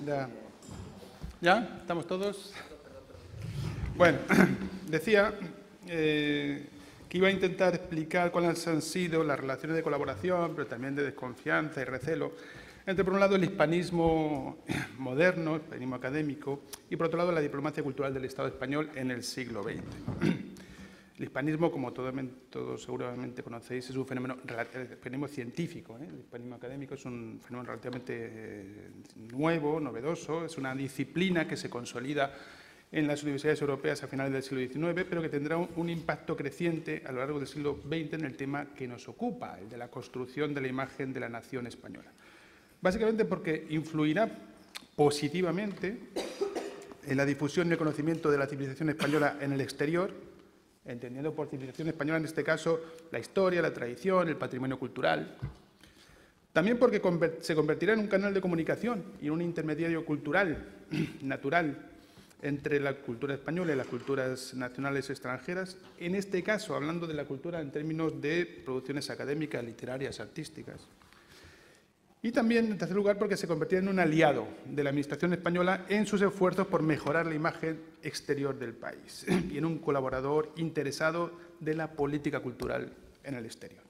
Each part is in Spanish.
¿Ya? ¿Estamos todos? Bueno, decía que iba a intentar explicar cuáles han sido las relaciones de colaboración, pero también de desconfianza y recelo, entre, por un lado, el hispanismo moderno, el hispanismo académico, y, por otro lado, la diplomacia cultural del Estado español en el siglo XX. El hispanismo, como todos seguramente conocéis, es un fenómeno científico. El hispanismo académico es un fenómeno relativamente nuevo, novedoso, es una disciplina que se consolida en las universidades europeas a finales del siglo XIX, pero que tendrá un impacto creciente a lo largo del siglo XX en el tema que nos ocupa, el de la construcción de la imagen de la nación española. Básicamente porque influirá positivamente en la difusión y el conocimiento de la civilización española en el exterior, entendiendo por civilización española en este caso la historia, la tradición, el patrimonio cultural. También porque se convertirá en un canal de comunicación y en un intermediario cultural, natural, entre la cultura española y las culturas nacionales extranjeras, en este caso hablando de la cultura en términos de producciones académicas, literarias, artísticas. Y también, en tercer lugar, porque se convertirá en un aliado de la Administración española en sus esfuerzos por mejorar la imagen exterior del país y en un colaborador interesado de la política cultural en el exterior.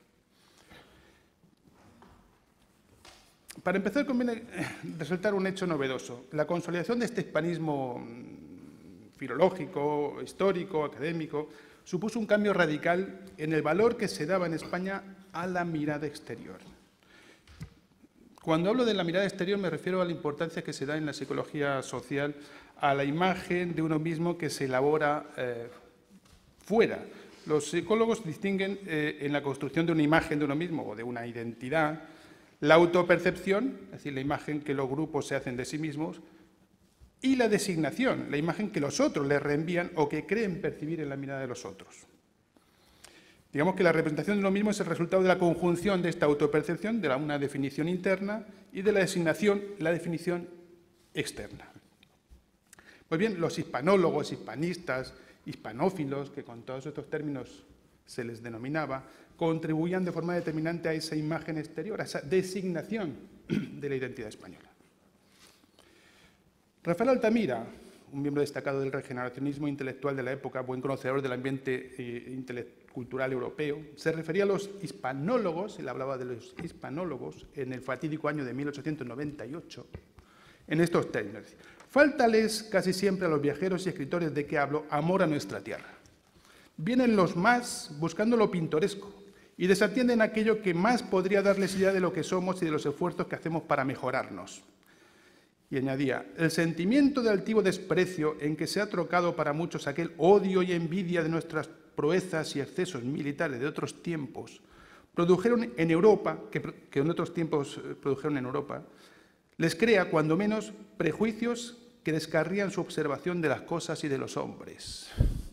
Para empezar, conviene resaltar un hecho novedoso. La consolidación de este hispanismo filológico, histórico, académico, supuso un cambio radical en el valor que se daba en España a la mirada exterior. Cuando hablo de la mirada exterior me refiero a la importancia que se da en la psicología social a la imagen de uno mismo que se elabora fuera. Los psicólogos distinguen en la construcción de una imagen de uno mismo o de una identidad la autopercepción, es decir, la imagen que los grupos se hacen de sí mismos, y la designación, la imagen que los otros les reenvían o que creen percibir en la mirada de los otros. Digamos que la representación de uno mismo es el resultado de la conjunción de esta autopercepción, de una definición interna, y de la designación, la definición externa. Pues bien, los hispanólogos, hispanistas, hispanófilos, que con todos estos términos se les denominaba, contribuían de forma determinante a esa imagen exterior, a esa designación de la identidad española. Rafael Altamira, un miembro destacado del regeneracionismo intelectual de la época, buen conocedor del ambiente cultural europeo, se refería a los hispanólogos, él hablaba de los hispanólogos en el fatídico año de 1898, en estos términos. Fáltales casi siempre a los viajeros y escritores de que hablo amor a nuestra tierra. Vienen los más buscando lo pintoresco y desatienden aquello que más podría darles idea de lo que somos y de los esfuerzos que hacemos para mejorarnos. Y añadía, el sentimiento de altivo desprecio en que se ha trocado para muchos aquel odio y envidia de nuestras proezas y excesos militares de otros tiempos, produjeron en Europa, que en otros tiempos produjeron en Europa, les crea, cuando menos, prejuicios que descarrían su observación de las cosas y de los hombres.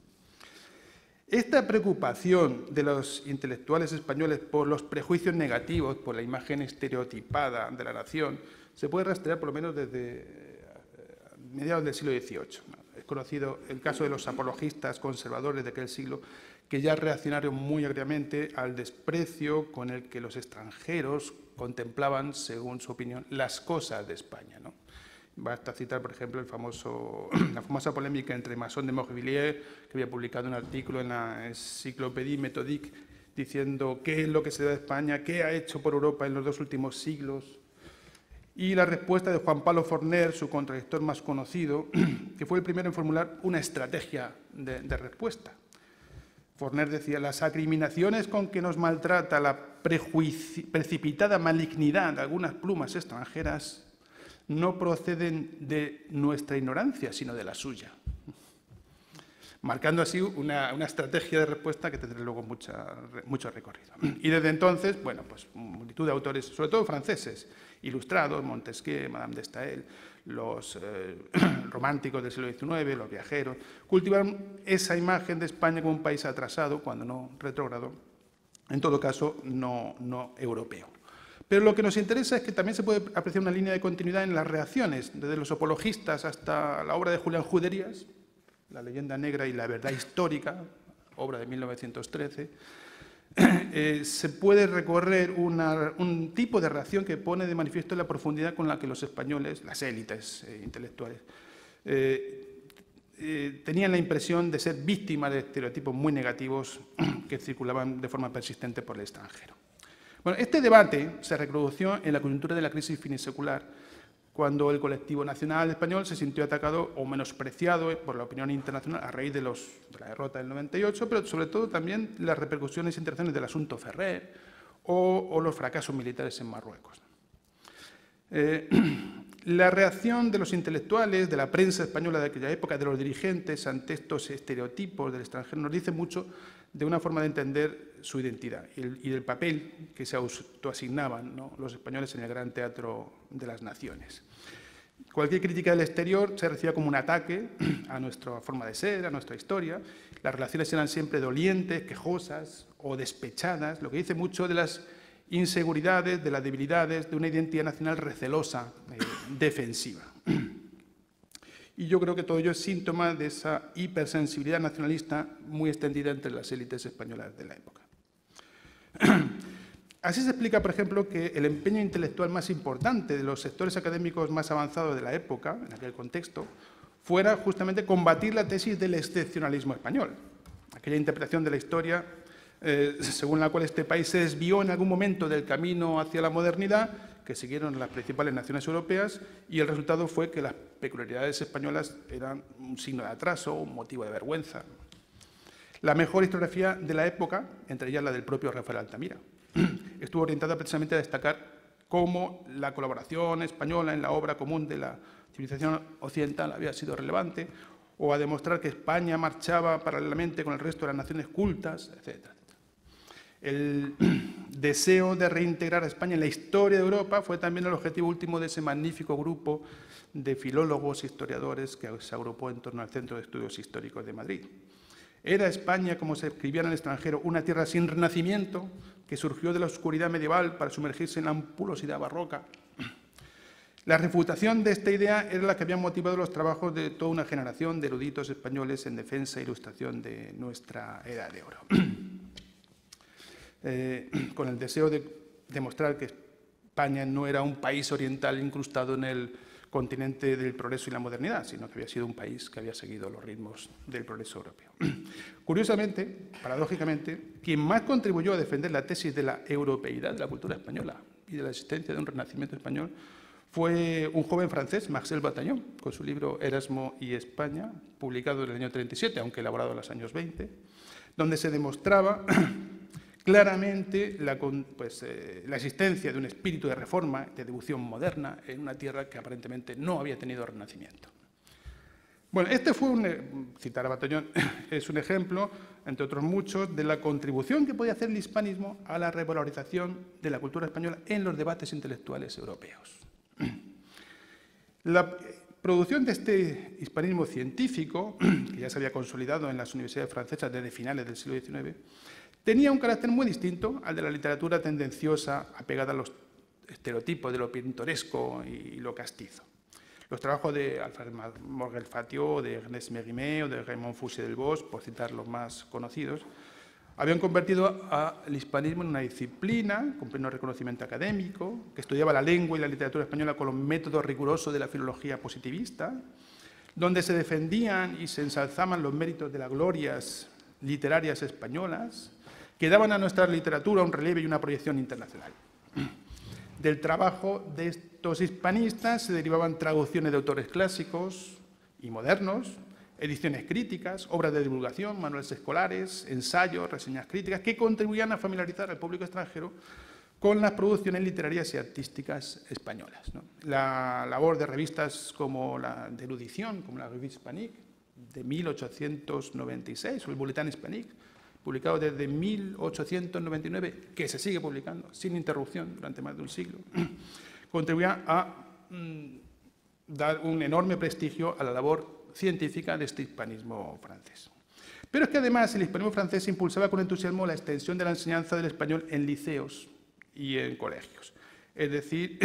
Esta preocupación de los intelectuales españoles por los prejuicios negativos, por la imagen estereotipada de la nación, se puede rastrear por lo menos desde mediados del siglo XVIII. Es conocido el caso de los apologistas conservadores de aquel siglo, que ya reaccionaron muy agriamente al desprecio con el que los extranjeros contemplaban, según su opinión, las cosas de España, ¿no? Basta citar, por ejemplo, la famosa polémica entre Masson de Morvilliers, que había publicado un artículo en la Encyclopédie Méthodique diciendo qué es lo que se da de España, qué ha hecho por Europa en los 2 últimos siglos, y la respuesta de Juan Pablo Forner, su contradictor más conocido, que fue el primero en formular una estrategia de respuesta. Forner decía, las acriminaciones con que nos maltrata la precipitada malignidad de algunas plumas extranjeras no proceden de nuestra ignorancia, sino de la suya. Marcando así una estrategia de respuesta que tendrá luego mucho recorrido. Y desde entonces, bueno, pues multitud de autores, sobre todo franceses, ilustrados, Montesquieu, Madame de Staël, los románticos del siglo XIX, los viajeros, cultivaron esa imagen de España como un país atrasado, cuando no retrógrado, en todo caso no europeo. Pero lo que nos interesa es que también se puede apreciar una línea de continuidad en las reacciones, desde los apologistas hasta la obra de Julián Juderías, La leyenda negra y la verdad histórica, obra de 1913, se puede recorrer un tipo de reacción que pone de manifiesto la profundidad con la que los españoles, las élites intelectuales, tenían la impresión de ser víctimas de estereotipos muy negativos que circulaban de forma persistente por el extranjero. Bueno, este debate se reprodució en la coyuntura de la crisis finisecular, cuando el colectivo nacional español se sintió atacado o menospreciado por la opinión internacional a raíz de la derrota del 98, pero sobre todo también las repercusiones internacionales del asunto Ferrer o los fracasos militares en Marruecos. La reacción de los intelectuales, de la prensa española de aquella época, de los dirigentes ante estos estereotipos del extranjero, nos dice mucho de una forma de entender su identidad y del papel que se autoasignaban, ¿no?, los españoles en el gran teatro de las naciones. Cualquier crítica del exterior se recibía como un ataque a nuestra forma de ser, a nuestra historia. Las relaciones eran siempre dolientes, quejosas o despechadas, lo que dice mucho de las inseguridades, de las debilidades, de una identidad nacional recelosa, defensiva. Y yo creo que todo ello es síntoma de esa hipersensibilidad nacionalista muy extendida entre las élites españolas de la época. Así se explica, por ejemplo, que el empeño intelectual más importante de los sectores académicos más avanzados de la época, en aquel contexto, fuera justamente combatir la tesis del excepcionalismo español, aquella interpretación de la historia según la cual este país se desvió en algún momento del camino hacia la modernidad que siguieron las principales naciones europeas, y el resultado fue que las peculiaridades españolas eran un signo de atraso, un motivo de vergüenza. La mejor historiografía de la época, entre ellas la del propio Rafael Altamira, estuvo orientada precisamente a destacar cómo la colaboración española en la obra común de la civilización occidental había sido relevante, o a demostrar que España marchaba paralelamente con el resto de las naciones cultas, etc. El deseo de reintegrar a España en la historia de Europa fue también el objetivo último de ese magnífico grupo de filólogos e historiadores que se agrupó en torno al Centro de Estudios Históricos de Madrid. Era España, como se escribía en el extranjero, una tierra sin renacimiento que surgió de la oscuridad medieval para sumergirse en la ampulosidad barroca. La refutación de esta idea era la que había motivado los trabajos de toda una generación de eruditos españoles en defensa e ilustración de nuestra Edad de Oro. Con el deseo de demostrar que España no era un país oriental incrustado en el continente del progreso y la modernidad, sino que había sido un país que había seguido los ritmos del progreso europeo. Curiosamente, paradójicamente, quien más contribuyó a defender la tesis de la europeidad de la cultura española y de la existencia de un renacimiento español fue un joven francés, Marcel Bataillon, con su libro Erasmo y España, publicado en el año 37, aunque elaborado en los años 20, donde se demostraba claramente la existencia de un espíritu de reforma, de devoción moderna, en una tierra que aparentemente no había tenido renacimiento. Bueno, este fue citar a Bataillon, es un ejemplo, entre otros muchos, de la contribución que podía hacer el hispanismo a la revalorización de la cultura española en los debates intelectuales europeos. La producción de este hispanismo científico, que ya se había consolidado en las universidades francesas desde finales del siglo XIX, tenía un carácter muy distinto al de la literatura tendenciosa, apegada a los estereotipos de lo pintoresco y lo castizo. Los trabajos de Alfred Morel-Fatio, de Ernest Mérimée o de Raymond Fouché-Delbos, por citar los más conocidos, habían convertido al hispanismo en una disciplina con pleno reconocimiento académico, que estudiaba la lengua y la literatura española con los métodos rigurosos de la filología positivista, donde se defendían y se ensalzaban los méritos de las glorias literarias españolas, que daban a nuestra literatura un relieve y una proyección internacional. Del trabajo de estos hispanistas se derivaban traducciones de autores clásicos y modernos, ediciones críticas, obras de divulgación, manuales escolares, ensayos, reseñas críticas, que contribuían a familiarizar al público extranjero con las producciones literarias y artísticas españolas, ¿no? La labor de revistas como la de erudición, como la Revue Hispanique, de 1896, o el Bulletin Hispanique, publicado desde 1899, que se sigue publicando sin interrupción durante más de un siglo, contribuía a dar un enorme prestigio a la labor científica de este hispanismo francés. Pero es que además el hispanismo francés impulsaba con entusiasmo la extensión de la enseñanza del español en liceos y en colegios. Es decir,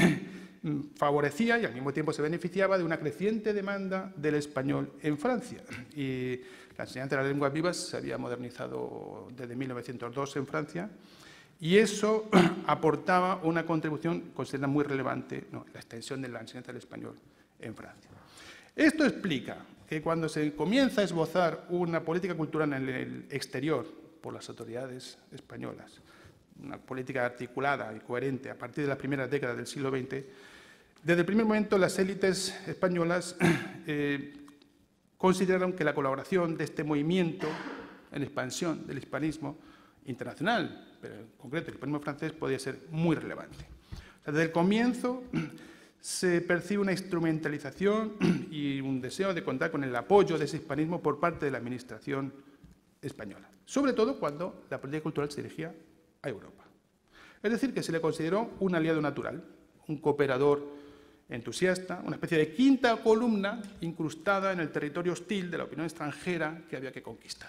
favorecía y al mismo tiempo se beneficiaba de una creciente demanda del español en Francia. Y La enseñanza de las lenguas vivas se había modernizado desde 1902 en Francia y eso aportaba una contribución considerada muy relevante, la extensión de la enseñanza del español en Francia. Esto explica que cuando se comienza a esbozar una política cultural en el exterior por las autoridades españolas, una política articulada y coherente a partir de las primeras décadas del siglo XX, desde el primer momento las élites españolas consideraron que la colaboración de este movimiento en expansión del hispanismo internacional, pero en concreto el hispanismo francés, podía ser muy relevante. O sea, desde el comienzo se percibe una instrumentalización y un deseo de contar con el apoyo de ese hispanismo por parte de la administración española, sobre todo cuando la política cultural se dirigía a Europa. Es decir, que se le consideró un aliado natural, un cooperador entusiasta, una especie de quinta columna incrustada en el territorio hostil de la opinión extranjera que había que conquistar.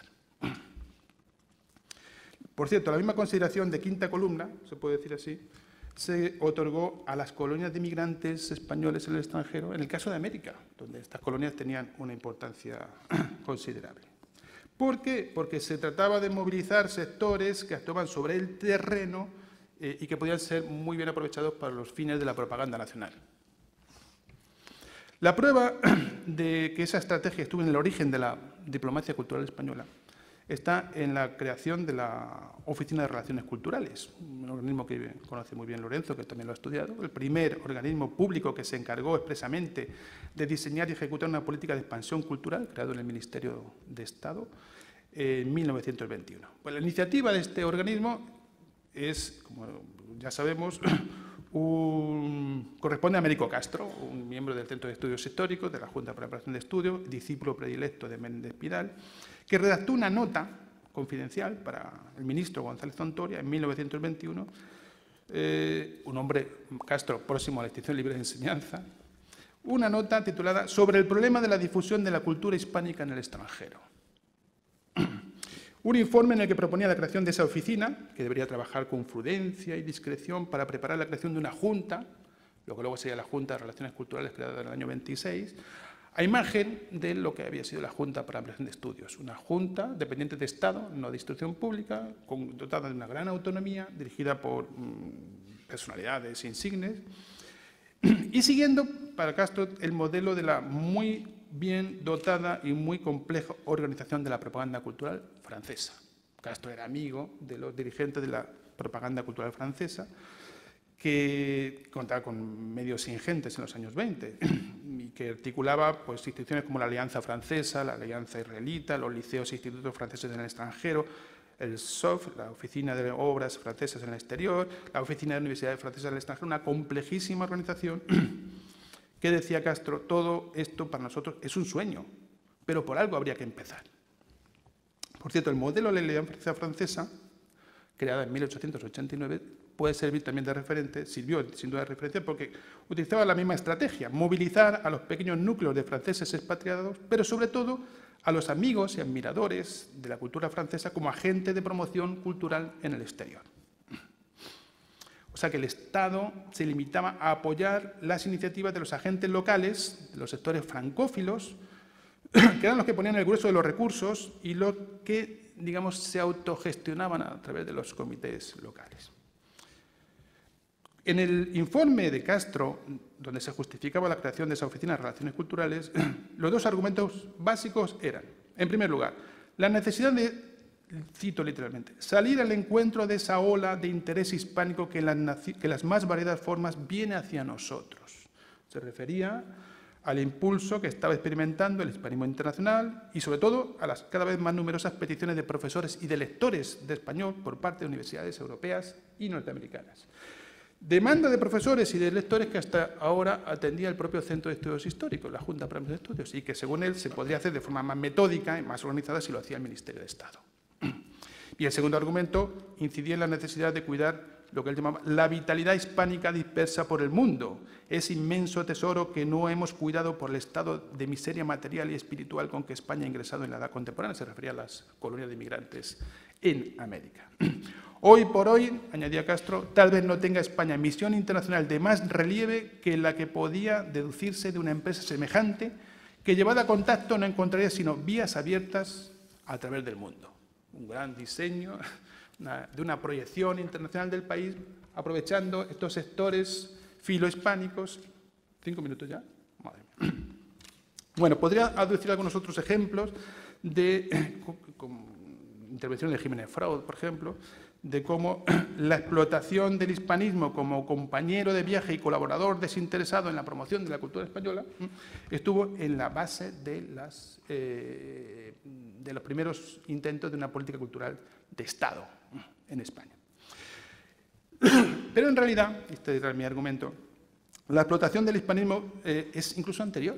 Por cierto, la misma consideración de quinta columna, se puede decir así, se otorgó a las colonias de inmigrantes españoles en el extranjero, en el caso de América, donde estas colonias tenían una importancia considerable. ¿Por qué? Porque se trataba de movilizar sectores que actuaban sobre el terreno y que podían ser muy bien aprovechados para los fines de la propaganda nacional. La prueba de que esa estrategia estuvo en el origen de la diplomacia cultural española está en la creación de la Oficina de Relaciones Culturales, un organismo que conoce muy bien Lorenzo, que también lo ha estudiado, el primer organismo público que se encargó expresamente de diseñar y ejecutar una política de expansión cultural, creado en el Ministerio de Estado en 1921. Pues la iniciativa de este organismo es, como ya sabemos, corresponde a Américo Castro, un miembro del Centro de Estudios Históricos, de la Junta de Preparación de Estudios, discípulo predilecto de Méndez Pidal, que redactó una nota confidencial para el ministro González Zontoria en 1921, un hombre, Castro, próximo a la extinción libre de enseñanza, una nota titulada «Sobre el problema de la difusión de la cultura hispánica en el extranjero». Un informe en el que proponía la creación de esa oficina, que debería trabajar con prudencia y discreción para preparar la creación de una junta, lo que luego sería la Junta de Relaciones Culturales creada en el año 26, a imagen de lo que había sido la Junta para la Ampliación de Estudios, una junta dependiente de Estado, no de instrucción pública, dotada de una gran autonomía, dirigida por personalidades insignes, y siguiendo para Castro el modelo de la muy bien dotada y muy compleja organización de la propaganda cultural francesa. Castro era amigo de los dirigentes de la propaganda cultural francesa, que contaba con medios ingentes en los años 20 y que articulaba pues, instituciones como la Alianza Francesa, la Alianza Israelita, los liceos e institutos franceses en el extranjero, el SOF, la Oficina de Obras Francesas en el Exterior, la Oficina de Universidades Francesas en el extranjero, una complejísima organización que decía Castro, todo esto para nosotros es un sueño, pero por algo habría que empezar. Por cierto, el modelo de la Alianza Francesa, creada en 1889, puede servir también de referente, sirvió sin duda de referencia porque utilizaba la misma estrategia, movilizar a los pequeños núcleos de franceses expatriados, pero sobre todo a los amigos y admiradores de la cultura francesa como agente de promoción cultural en el exterior. O sea que el Estado se limitaba a apoyar las iniciativas de los agentes locales, de los sectores francófilos, que eran los que ponían el grueso de los recursos y los que, digamos, se autogestionaban a través de los comités locales. En el informe de Castro, donde se justificaba la creación de esa oficina de relaciones culturales, los dos argumentos básicos eran, en primer lugar, la necesidad de, cito literalmente, salir al encuentro de esa ola de interés hispánico que en las más variadas formas viene hacia nosotros. Se refería al impulso que estaba experimentando el hispanismo internacional y, sobre todo, a las cada vez más numerosas peticiones de profesores y de lectores de español por parte de universidades europeas y norteamericanas. Demanda de profesores y de lectores que hasta ahora atendía el propio Centro de Estudios Históricos, la Junta para los Estudios, y que, según él, se podría hacer de forma más metódica y más organizada si lo hacía el Ministerio de Estado. Y el segundo argumento incidía en la necesidad de cuidar lo que él llamaba la vitalidad hispánica dispersa por el mundo, ese inmenso tesoro que no hemos cuidado por el estado de miseria material y espiritual con que España ha ingresado en la edad contemporánea, se refería a las colonias de inmigrantes en América. Hoy por hoy, añadía Castro, tal vez no tenga España misión internacional de más relieve que la que podía deducirse de una empresa semejante que, llevada a contacto, no encontraría sino vías abiertas a través del mundo. Un gran diseño de una proyección internacional del país, aprovechando estos sectores filohispánicos. 5 minutos ya. Madre mía. Bueno, podría aducir algunos otros ejemplos de intervención de Jiménez Fraud, por ejemplo, de cómo la explotación del hispanismo como compañero de viaje y colaborador desinteresado en la promoción de la cultura española estuvo en la base de los primeros intentos de una política cultural de Estado en España. Pero en realidad, este era mi argumento, la explotación del hispanismo es incluso anterior.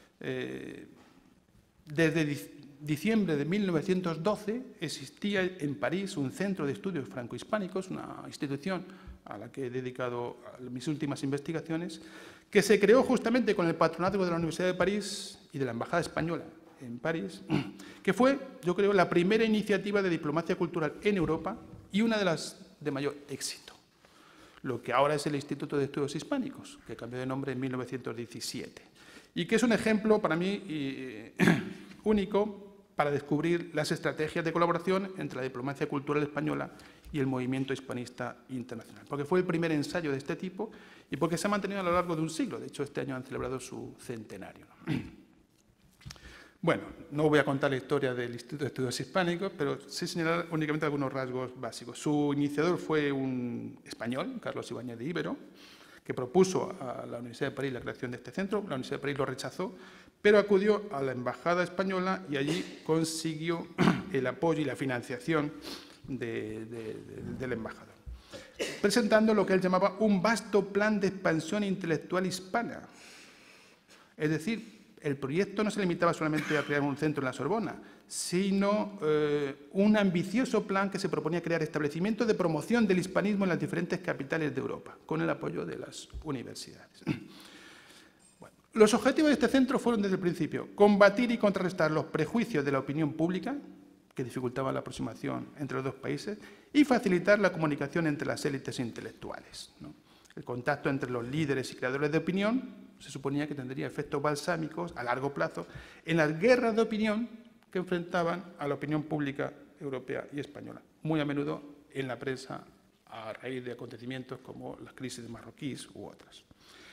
Desde diciembre de 1912 existía en París un centro de estudios franco-hispánicos, una institución a la que he dedicado mis últimas investigaciones, que se creó justamente con el patronazgo de la Universidad de París y de la Embajada Española en París, que fue, yo creo, la primera iniciativa de diplomacia cultural en Europa y una de las de mayor éxito. Lo que ahora es el Instituto de Estudios Hispánicos, que cambió de nombre en 1917, y que es un ejemplo para mí único para descubrir las estrategias de colaboración entre la diplomacia cultural española y el movimiento hispanista internacional, porque fue el primer ensayo de este tipo y porque se ha mantenido a lo largo de un siglo. De hecho, este año han celebrado su centenario. Bueno, no voy a contar la historia del Instituto de Estudios Hispánicos, pero sí señalar únicamente algunos rasgos básicos. Su iniciador fue un español, Carlos Ibáñez de Ibero, que propuso a la Universidad de París la creación de este centro. La Universidad de París lo rechazó, pero acudió a la Embajada Española y allí consiguió el apoyo y la financiación del embajador, presentando lo que él llamaba un vasto plan de expansión intelectual hispana. Es decir, el proyecto no se limitaba solamente a crear un centro en la Sorbona, sino un ambicioso plan que se proponía crear establecimientos de promoción del hispanismo en las diferentes capitales de Europa, con el apoyo de las universidades. Bueno, los objetivos de este centro fueron desde el principio combatir y contrarrestar los prejuicios de la opinión pública, que dificultaban la aproximación entre los dos países, y facilitar la comunicación entre las élites intelectuales, ¿no? El contacto entre los líderes y creadores de opinión se suponía que tendría efectos balsámicos a largo plazo en las guerras de opinión que enfrentaban a la opinión pública europea y española, muy a menudo en la prensa a raíz de acontecimientos como las crisis marroquíes u otras.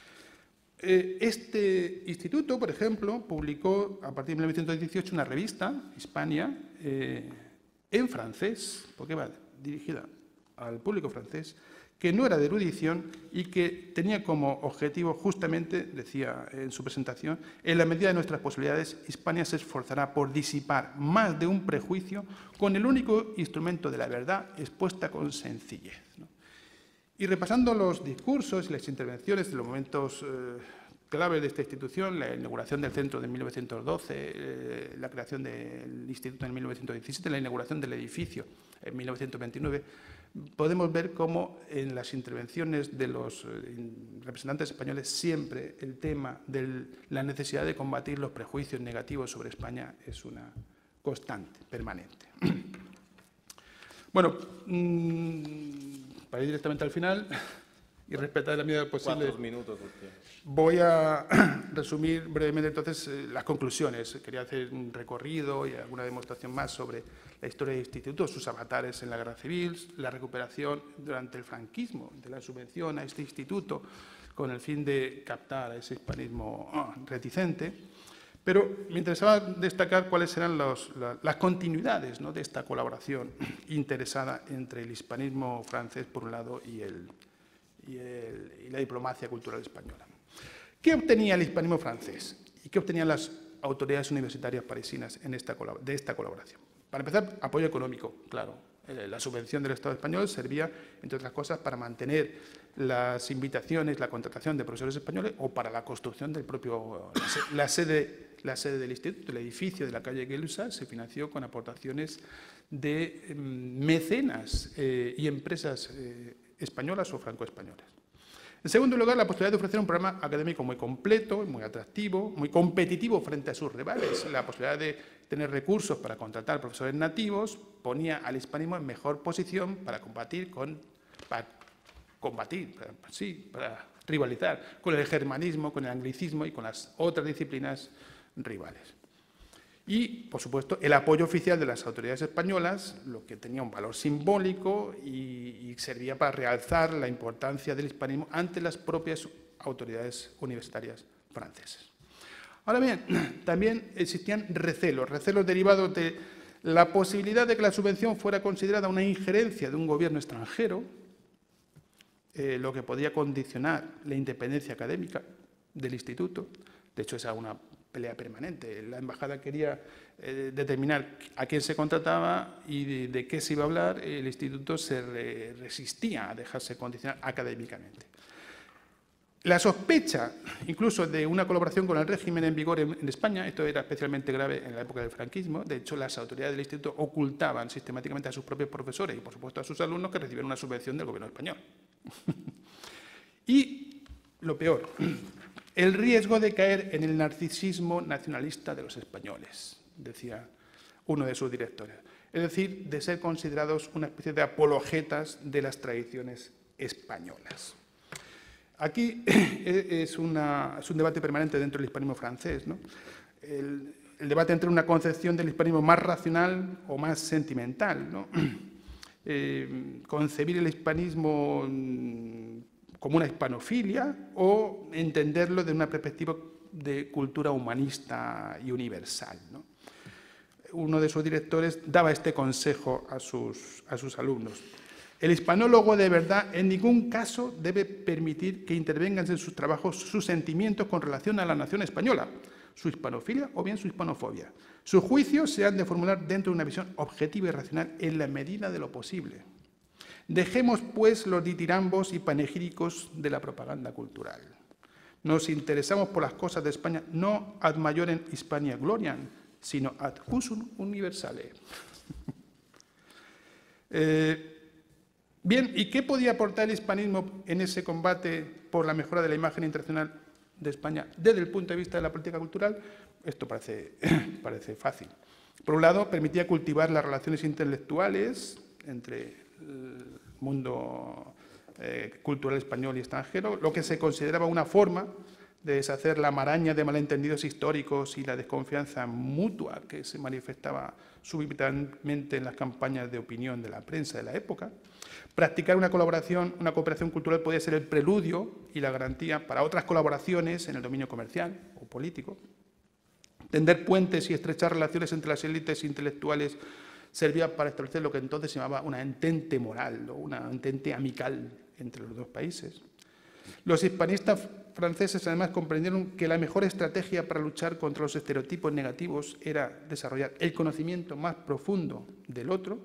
Este instituto, por ejemplo, publicó a partir de 1918 una revista, Hispania, en francés, porque va dirigida al público francés, que no era de erudición y que tenía como objetivo justamente, decía en su presentación, en la medida de nuestras posibilidades, Hispania se esforzará por disipar más de un prejuicio con el único instrumento de la verdad expuesta con sencillez, ¿no? Y repasando los discursos y las intervenciones de los momentos claves de esta institución, la inauguración del centro de 1912, la creación del instituto en 1917, la inauguración del edificio en 1929, podemos ver cómo en las intervenciones de los representantes españoles siempre el tema de la necesidad de combatir los prejuicios negativos sobre España es una constante, permanente. Bueno, para ir directamente al final y respetar la medida posible, 4 minutos. voy a resumir brevemente entonces las conclusiones. Quería hacer un recorrido y alguna demostración más sobre la historia del instituto, sus avatares en la Guerra Civil, la recuperación durante el franquismo de la subvención a este instituto con el fin de captar a ese hispanismo reticente. Pero me interesaba destacar cuáles eran las continuidades, ¿no?, de esta colaboración interesada entre el hispanismo francés, por un lado, y la diplomacia cultural española. ¿Qué obtenía el hispanismo francés y qué obtenían las autoridades universitarias parisinas de esta colaboración? Para empezar, apoyo económico, claro. La subvención del Estado español servía, entre otras cosas, para mantener las invitaciones, la contratación de profesores españoles o para la construcción del propio... La sede del instituto, el edificio de la calle Gay-Lussac, se financió con aportaciones de mecenas y empresas españolas o franco-españolas. En segundo lugar, la posibilidad de ofrecer un programa académico muy completo, muy atractivo, muy competitivo frente a sus rivales. La posibilidad de tener recursos para contratar profesores nativos ponía al hispanismo en mejor posición para para rivalizar con el germanismo, con el anglicismo y con las otras disciplinas rivales. Y, por supuesto, el apoyo oficial de las autoridades españolas, lo que tenía un valor simbólico y servía para realzar la importancia del hispanismo ante las propias autoridades universitarias francesas. Ahora bien, también existían recelos derivados de la posibilidad de que la subvención fuera considerada una injerencia de un gobierno extranjero, lo que podía condicionar la independencia académica del instituto. De hecho, esa es una pelea permanente. La embajada quería determinar a quién se contrataba y de qué se iba a hablar. El instituto se resistía a dejarse condicionar académicamente. La sospecha, incluso, de una colaboración con el régimen en vigor en España, esto era especialmente grave en la época del franquismo. De hecho, las autoridades del instituto ocultaban sistemáticamente a sus propios profesores y, por supuesto, a sus alumnos que recibían una subvención del gobierno español. Y, lo peor, el riesgo de caer en el narcisismo nacionalista de los españoles, decía uno de sus directores. Es decir, de ser considerados una especie de apologetas de las tradiciones españolas. Aquí es un debate permanente dentro del hispanismo francés, ¿no? El debate entre una concepción del hispanismo más racional o más sentimental, ¿no? Concebir el hispanismo como una hispanofilia o entenderlo desde una perspectiva de cultura humanista y universal, ¿no? Uno de sus directores daba este consejo a sus alumnos. El hispanólogo de verdad en ningún caso debe permitir que intervengan en sus trabajos sus sentimientos con relación a la nación española, su hispanofilia o bien su hispanofobia. Sus juicios se han de formular dentro de una visión objetiva y racional en la medida de lo posible. Dejemos, pues, los ditirambos y panegíricos de la propaganda cultural. Nos interesamos por las cosas de España no ad maiorem Hispania gloriam, sino ad usum universale. Bien, ¿y qué podía aportar el hispanismo en ese combate por la mejora de la imagen internacional de España desde el punto de vista de la política cultural? Esto parece fácil. Por un lado, permitía cultivar las relaciones intelectuales entre el mundo cultural español y extranjero, lo que se consideraba una forma de deshacer la maraña de malentendidos históricos y la desconfianza mutua que se manifestaba súbitamente en las campañas de opinión de la prensa de la época. Practicar una cooperación cultural podía ser el preludio y la garantía para otras colaboraciones en el dominio comercial o político. Tender puentes y estrechar relaciones entre las élites intelectuales servía para establecer lo que entonces se llamaba una entente moral o una entente amical entre los dos países. Los hispanistas franceses además comprendieron que la mejor estrategia para luchar contra los estereotipos negativos era desarrollar el conocimiento más profundo del otro,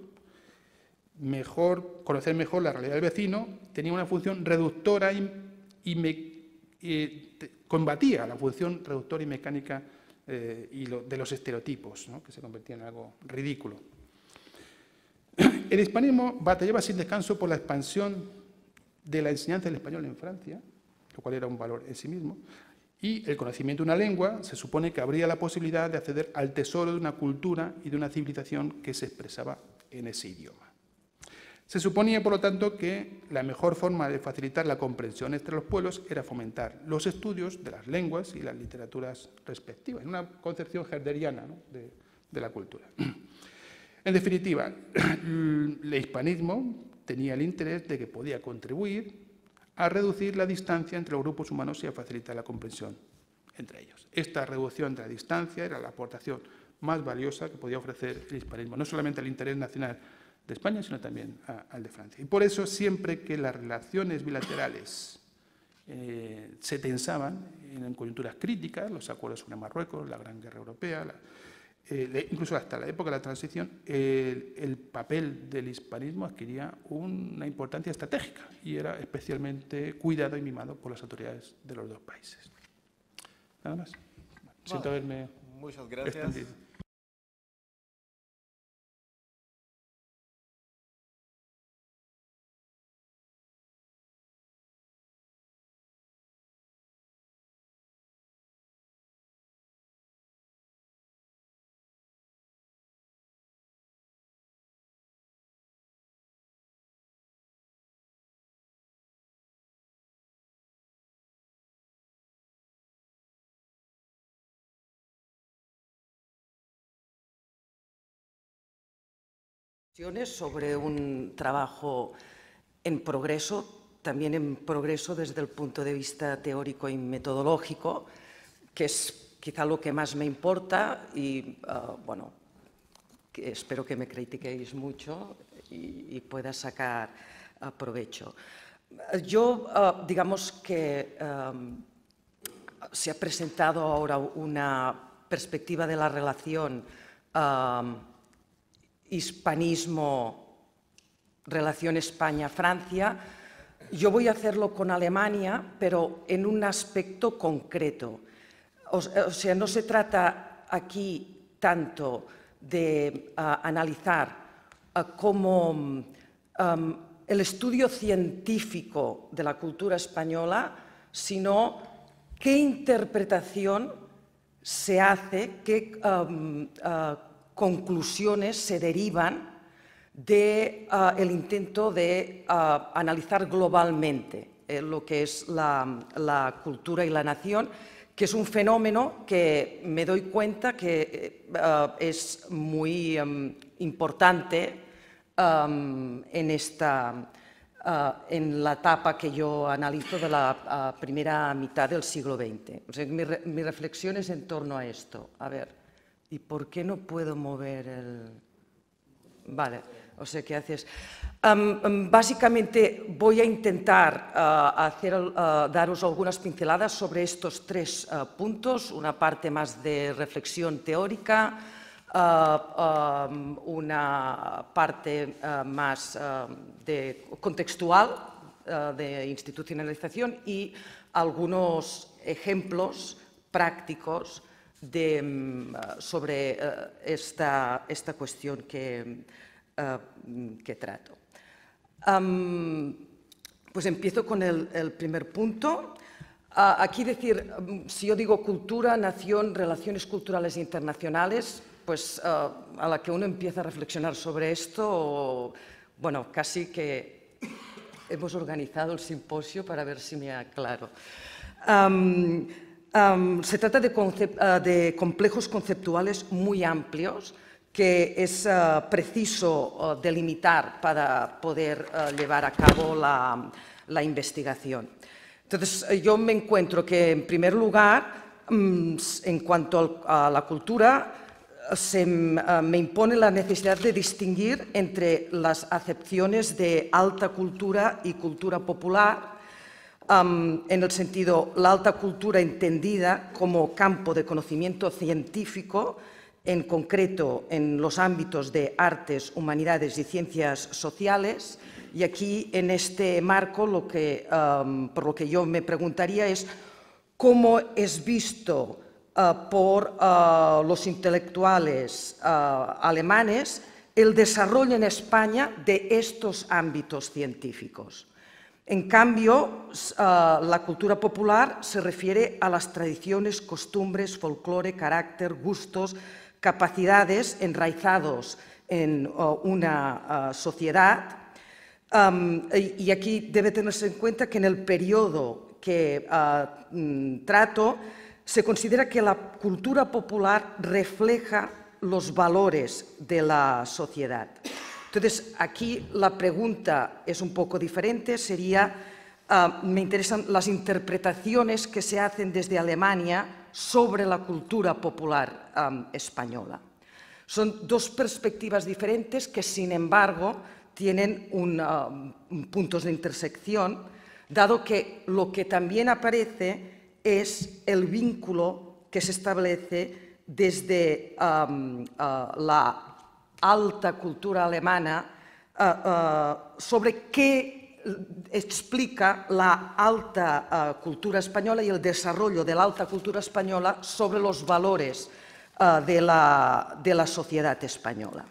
conocer mejor la realidad del vecino, tenía una función reductora combatía la función reductora y mecánica de los estereotipos, ¿no? Que se convertían en algo ridículo. El hispanismo batallaba sin descanso por la expansión de la enseñanza del español en Francia, lo cual era un valor en sí mismo, y el conocimiento de una lengua se supone que habría la posibilidad de acceder al tesoro de una cultura y de una civilización que se expresaba en ese idioma. Se suponía, por lo tanto, que la mejor forma de facilitar la comprensión entre los pueblos era fomentar los estudios de las lenguas y las literaturas respectivas, una concepción herderiana, ¿no?, de la cultura. En definitiva, el hispanismo tenía el interés de que podía contribuir a reducir la distancia entre los grupos humanos y a facilitar la comprensión entre ellos. Esta reducción de la distancia era la aportación más valiosa que podía ofrecer el hispanismo, no solamente al interés nacional de España, sino también al de Francia. Y por eso, siempre que las relaciones bilaterales se tensaban en coyunturas críticas, los acuerdos sobre Marruecos, la Gran Guerra Europea, incluso hasta la época de la transición, el papel del hispanismo adquiría una importancia estratégica y era especialmente cuidado y mimado por las autoridades de los dos países. Nada más. Siento haberme Muchas gracias. extendido. Sobre un trabajo en progreso, también en progreso desde el punto de vista teórico y metodológico, que es quizá lo que más me importa y, bueno, que espero que me critiquéis mucho y pueda sacar provecho. Yo, digamos que se ha presentado ahora una perspectiva de la relación hispanismo, relación España-Francia. Yo voy a hacerlo con Alemania, pero en un aspecto concreto. O sea, no se trata aquí tanto de analizar cómo el estudio científico de la cultura española, sino qué interpretación se hace, qué conclusiones se derivan del intento de analizar globalmente lo que es la cultura y la nación, que es un fenómeno que me doy cuenta que es muy importante en la etapa que yo analizo de la primera mitad del siglo XX. O sea, mi reflexión es en torno a esto. A ver, ¿y por qué no puedo mover el...? Vale, o sea, ¿qué haces? Básicamente voy a intentar daros algunas pinceladas sobre estos tres puntos, una parte más de reflexión teórica, una parte más contextual, de institucionalización y algunos ejemplos prácticos sobre esta cuestión que trato. Pues empiezo con el primer punto. Aquí decir, si yo digo cultura, nación, relaciones culturales internacionales, pues a la que uno empieza a reflexionar sobre esto, bueno, casi que hemos organizado el simposio para ver si me aclaro. Se trata de complejos conceptuales muy amplios que es preciso delimitar para poder llevar a cabo la investigación. Entonces, yo me encuentro que, en primer lugar, en cuanto a la cultura, me impone la necesidad de distinguir entre las acepciones de alta cultura y cultura popular, en el sentido, la alta cultura entendida como campo de conocimiento científico, en concreto en los ámbitos de artes, humanidades y ciencias sociales. Y aquí, en este marco, por lo que yo me preguntaría es cómo es visto por los intelectuales alemanes el desarrollo en España de estos ámbitos científicos. En cambio, la cultura popular se refiere a las tradiciones, costumbres, folclore, carácter, gustos, capacidades enraizados en una sociedad. Y aquí debe tenerse en cuenta que en el periodo que trato se considera que la cultura popular refleja los valores de la sociedad. Entonces, aquí la pregunta es un poco diferente, me interesan las interpretaciones que se hacen desde Alemania sobre la cultura popular española. Son dos perspectivas diferentes que, sin embargo, tienen puntos de intersección, dado que lo que también aparece es el vínculo que se establece desde la alta cultura alemana sobre qué explica la alta cultura española y el desarrollo de la alta cultura española sobre los valores de la sociedad española.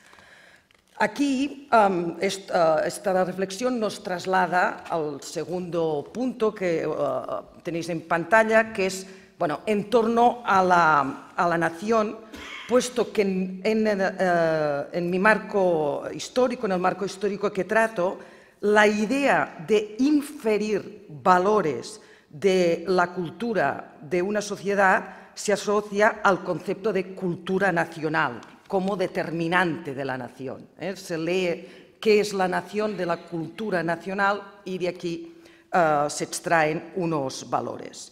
Aquí esta reflexión nos traslada al segundo punto que tenéis en pantalla, que es en torno a la nación, puesto que en mi marco histórico, en el marco histórico que trato, la idea de inferir valores de la cultura de una sociedad se asocia al concepto de cultura nacional, como determinante de la nación. Se lee qué es la nación de la cultura nacional y de aquí se extraen unos valores.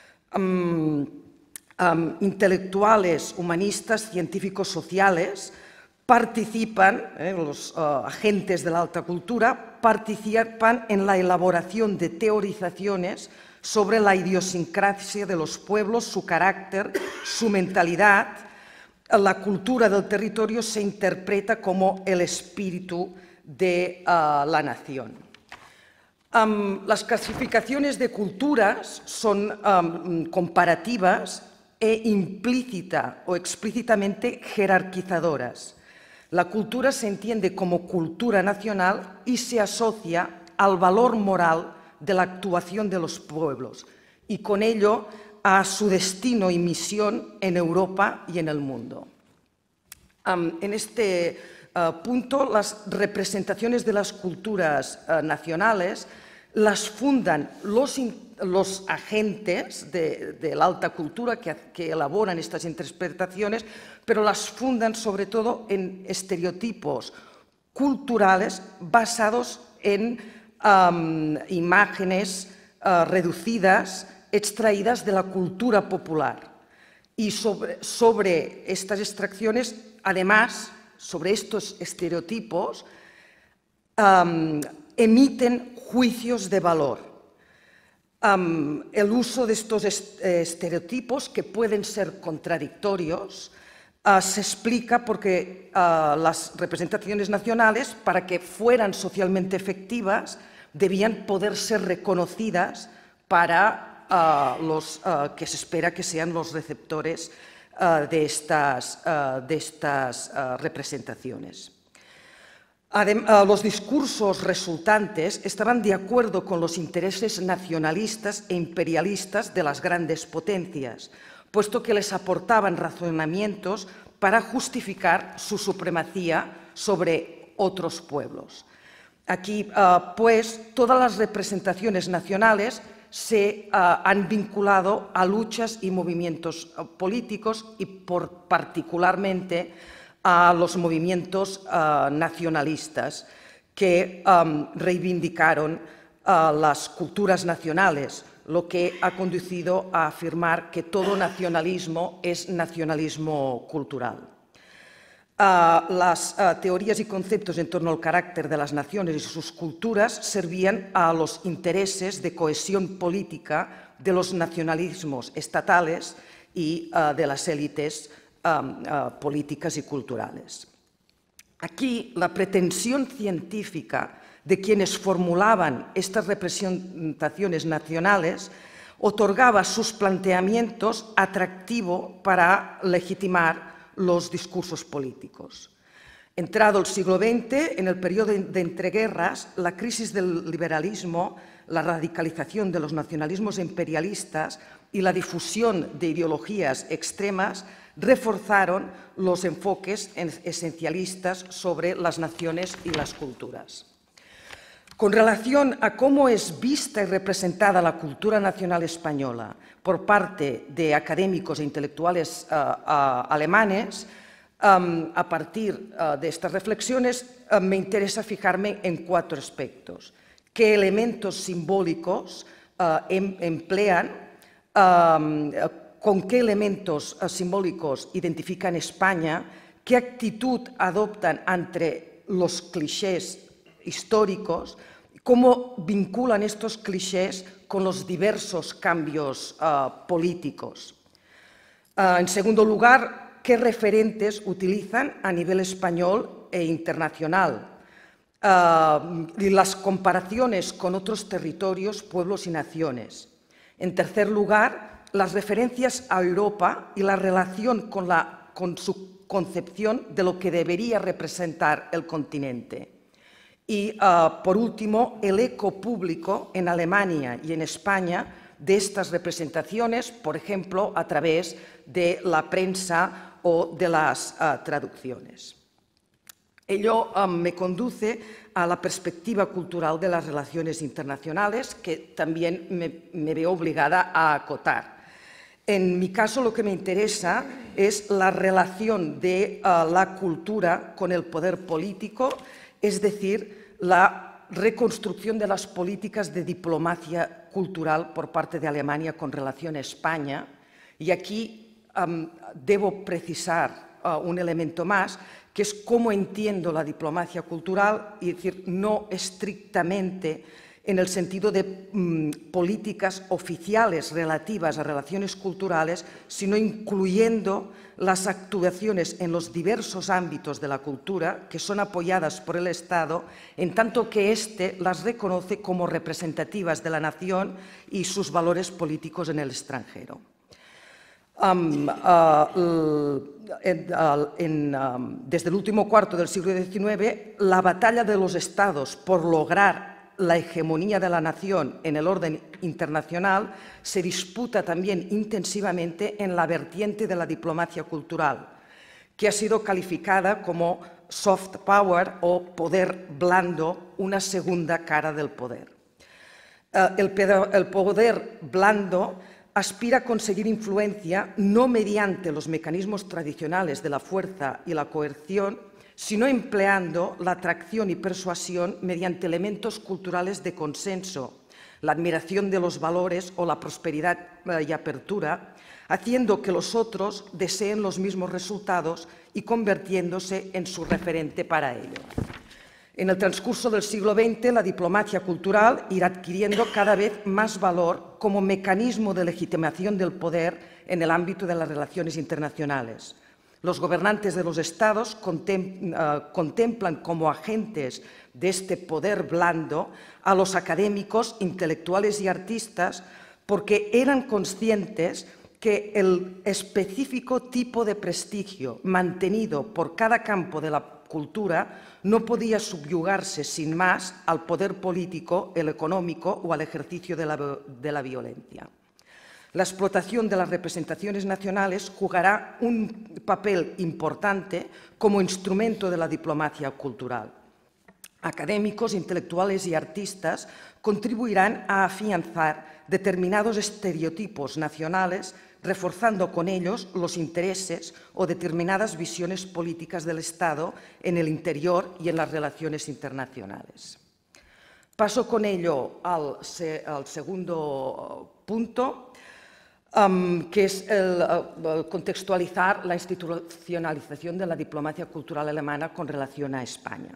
Intelectuales, humanistas, científicos sociales participan, los agentes de la alta cultura, participan en la elaboración de teorizaciones sobre la idiosincrasia de los pueblos, su carácter, su mentalidad. La cultura del territorio se interpreta como el espíritu de la nación. Las clasificaciones de culturas son comparativas e implícita o explícitamente jerarquizadoras. La cultura se entiende como cultura nacional y se asocia al valor moral de la actuación de los pueblos y con ello a su destino y misión en Europa y en el mundo. En este punto, las representaciones de las culturas nacionales las fundan los agentes de la alta cultura que elaboran estas interpretaciones, pero las fundan sobre todo en estereotipos culturales basados en imágenes reducidas, extraídas de la cultura popular. Y sobre estas extracciones, además, sobre estos estereotipos, emiten juicios de valor. El uso de estos estereotipos, que pueden ser contradictorios, se explica porque las representaciones nacionales, para que fueran socialmente efectivas, debían poder ser reconocidas para los que se espera que sean los receptores de estas representaciones. Los discursos resultantes estaban de acuerdo con los intereses nacionalistas e imperialistas de las grandes potencias, puesto que les aportaban razonamientos para justificar su supremacía sobre otros pueblos. Aquí, pues, todas las representaciones nacionales se han vinculado a luchas y movimientos políticos y particularmente a los movimientos nacionalistas que reivindicaron las culturas nacionales, lo que ha conducido a afirmar que todo nacionalismo es nacionalismo cultural. Las teorías y conceptos en torno al carácter de las naciones y sus culturas servían a los intereses de cohesión política de los nacionalismos estatales y de las élites políticas y culturales. Aquí, la pretensión científica de quienes formulaban estas representaciones nacionales otorgaba a sus planteamientos atractivo para legitimar los discursos políticos. Entrado el siglo XX, en el periodo de entreguerras, la crisis del liberalismo, la radicalización de los nacionalismos imperialistas y la difusión de ideologías extremas reforzaron los enfoques esencialistas sobre las naciones y las culturas. Con relación a cómo es vista y representada la cultura nacional española por parte de académicos e intelectuales alemanes, a partir de estas reflexiones me interesa fijarme en 4 aspectos. ¿Qué elementos simbólicos emplean? ¿Con qué elementos simbólicos identifican España? ¿Qué actitud adoptan ante los clichés históricos? ¿Cómo vinculan estos clichés con los diversos cambios políticos? En segundo lugar, ¿qué referentes utilizan a nivel español e internacional? Y las comparaciones con otros territorios, pueblos y naciones. En tercer lugar, las referencias a Europa y la relación con su concepción de lo que debería representar el continente. Y, por último, el eco público en Alemania y en España de estas representaciones, por ejemplo, a través de la prensa o de las traducciones. Ello me conduce a la perspectiva cultural de las relaciones internacionales, que también me veo obligada a acotar. En mi caso, lo que me interesa es la relación de la cultura con el poder político, es decir, la reconstrucción de las políticas de diplomacia cultural por parte de Alemania con relación a España. Y aquí debo precisar un elemento más, que es cómo entiendo la diplomacia cultural, y decir, no estrictamente en el sentido de políticas oficiales relativas a relaciones culturales, sino incluyendo las actuaciones en los diversos ámbitos de la cultura que son apoyadas por el Estado, en tanto que éste las reconoce como representativas de la nación y sus valores políticos en el extranjero. Desde el último cuarto del siglo XIX, la batalla de los Estados por lograr la hegemonía de la nación en el orden internacional se disputa también intensivamente en la vertiente de la diplomacia cultural, que ha sido calificada como soft power o poder blando, una segunda cara del poder. El poder blando aspira a conseguir influencia no mediante los mecanismos tradicionales de la fuerza y la coerción, sino empleando la atracción y persuasión mediante elementos culturales de consenso, la admiración de los valores o la prosperidad y apertura, haciendo que los otros deseen los mismos resultados y convirtiéndose en su referente para ello. En el transcurso del siglo XX, la diplomacia cultural irá adquiriendo cada vez más valor como mecanismo de legitimación del poder en el ámbito de las relaciones internacionales. Los gobernantes de los estados contemplan como agentes de este poder blando a los académicos, intelectuales y artistas porque eran conscientes que el específico tipo de prestigio mantenido por cada campo de la cultura no podía subyugarse sin más al poder político, el económico o al ejercicio de la violencia. La explotación de las representaciones nacionales jugará un papel importante como instrumento de la diplomacia cultural. Académicos, intelectuales y artistas contribuirán a afianzar determinados estereotipos nacionales, reforzando con ellos los intereses o determinadas visiones políticas del Estado en el interior y en las relaciones internacionales. Paso con ello al segundo punto, que es el contextualizar la institucionalización de la diplomacia cultural alemana con relación a España.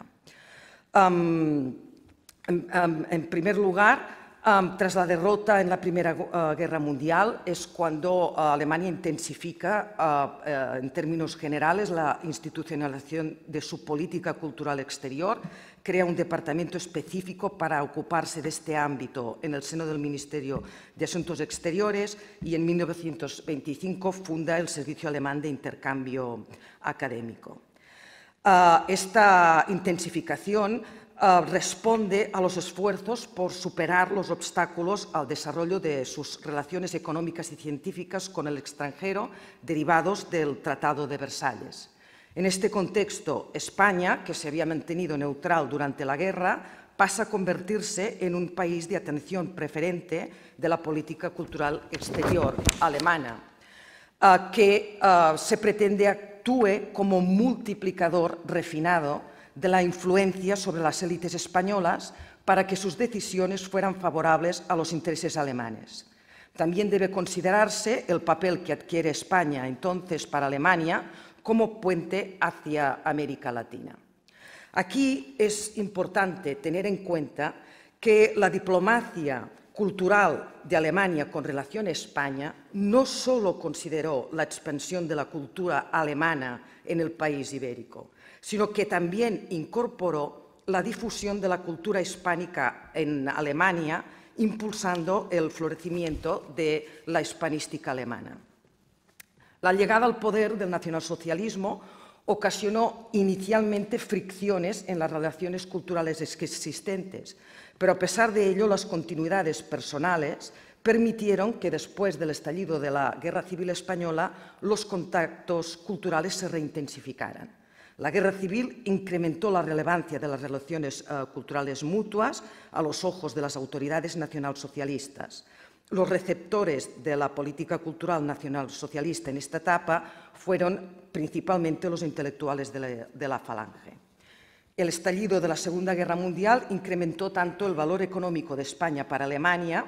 En primer lugar, tras la derrota en la Primera Guerra Mundial es cuando Alemania intensifica en términos generales la institucionalización de su política cultural exterior, crea un departamento específico para ocuparse de este ámbito en el seno del Ministerio de Asuntos Exteriores y en 1925 funda el Servicio Alemán de Intercambio Académico. Esta intensificación responde a los esfuerzos por superar los obstáculos al desarrollo de sus relaciones económicas y científicas con el extranjero derivados del Tratado de Versalles. En este contexto, España, que se había mantenido neutral durante la guerra, pasa a convertirse en un país de atención preferente de la política cultural exterior alemana, que se pretende actúe como multiplicador refinado de la influencia sobre las élites españolas para que sus decisiones fueran favorables a los intereses alemanes. También debe considerarse el papel que adquiere España entonces para Alemania como puente hacia América Latina. Aquí es importante tener en cuenta que la diplomacia cultural de Alemania con relación a España no solo consideró la expansión de la cultura alemana en el país ibérico, sino que también incorporó la difusión de la cultura hispánica en Alemania, impulsando el florecimiento de la hispanística alemana. La llegada al poder del nacionalsocialismo ocasionó inicialmente fricciones en las relaciones culturales existentes, pero a pesar de ello las continuidades personales permitieron que después del estallido de la Guerra Civil Española los contactos culturales se reintensificaran. La guerra civil incrementó la relevancia de las relaciones culturales mutuas a los ojos de las autoridades nacionalsocialistas. Los receptores de la política cultural nacionalsocialista en esta etapa fueron principalmente los intelectuales de la Falange. El estallido de la Segunda Guerra Mundial incrementó tanto el valor económico de España para Alemania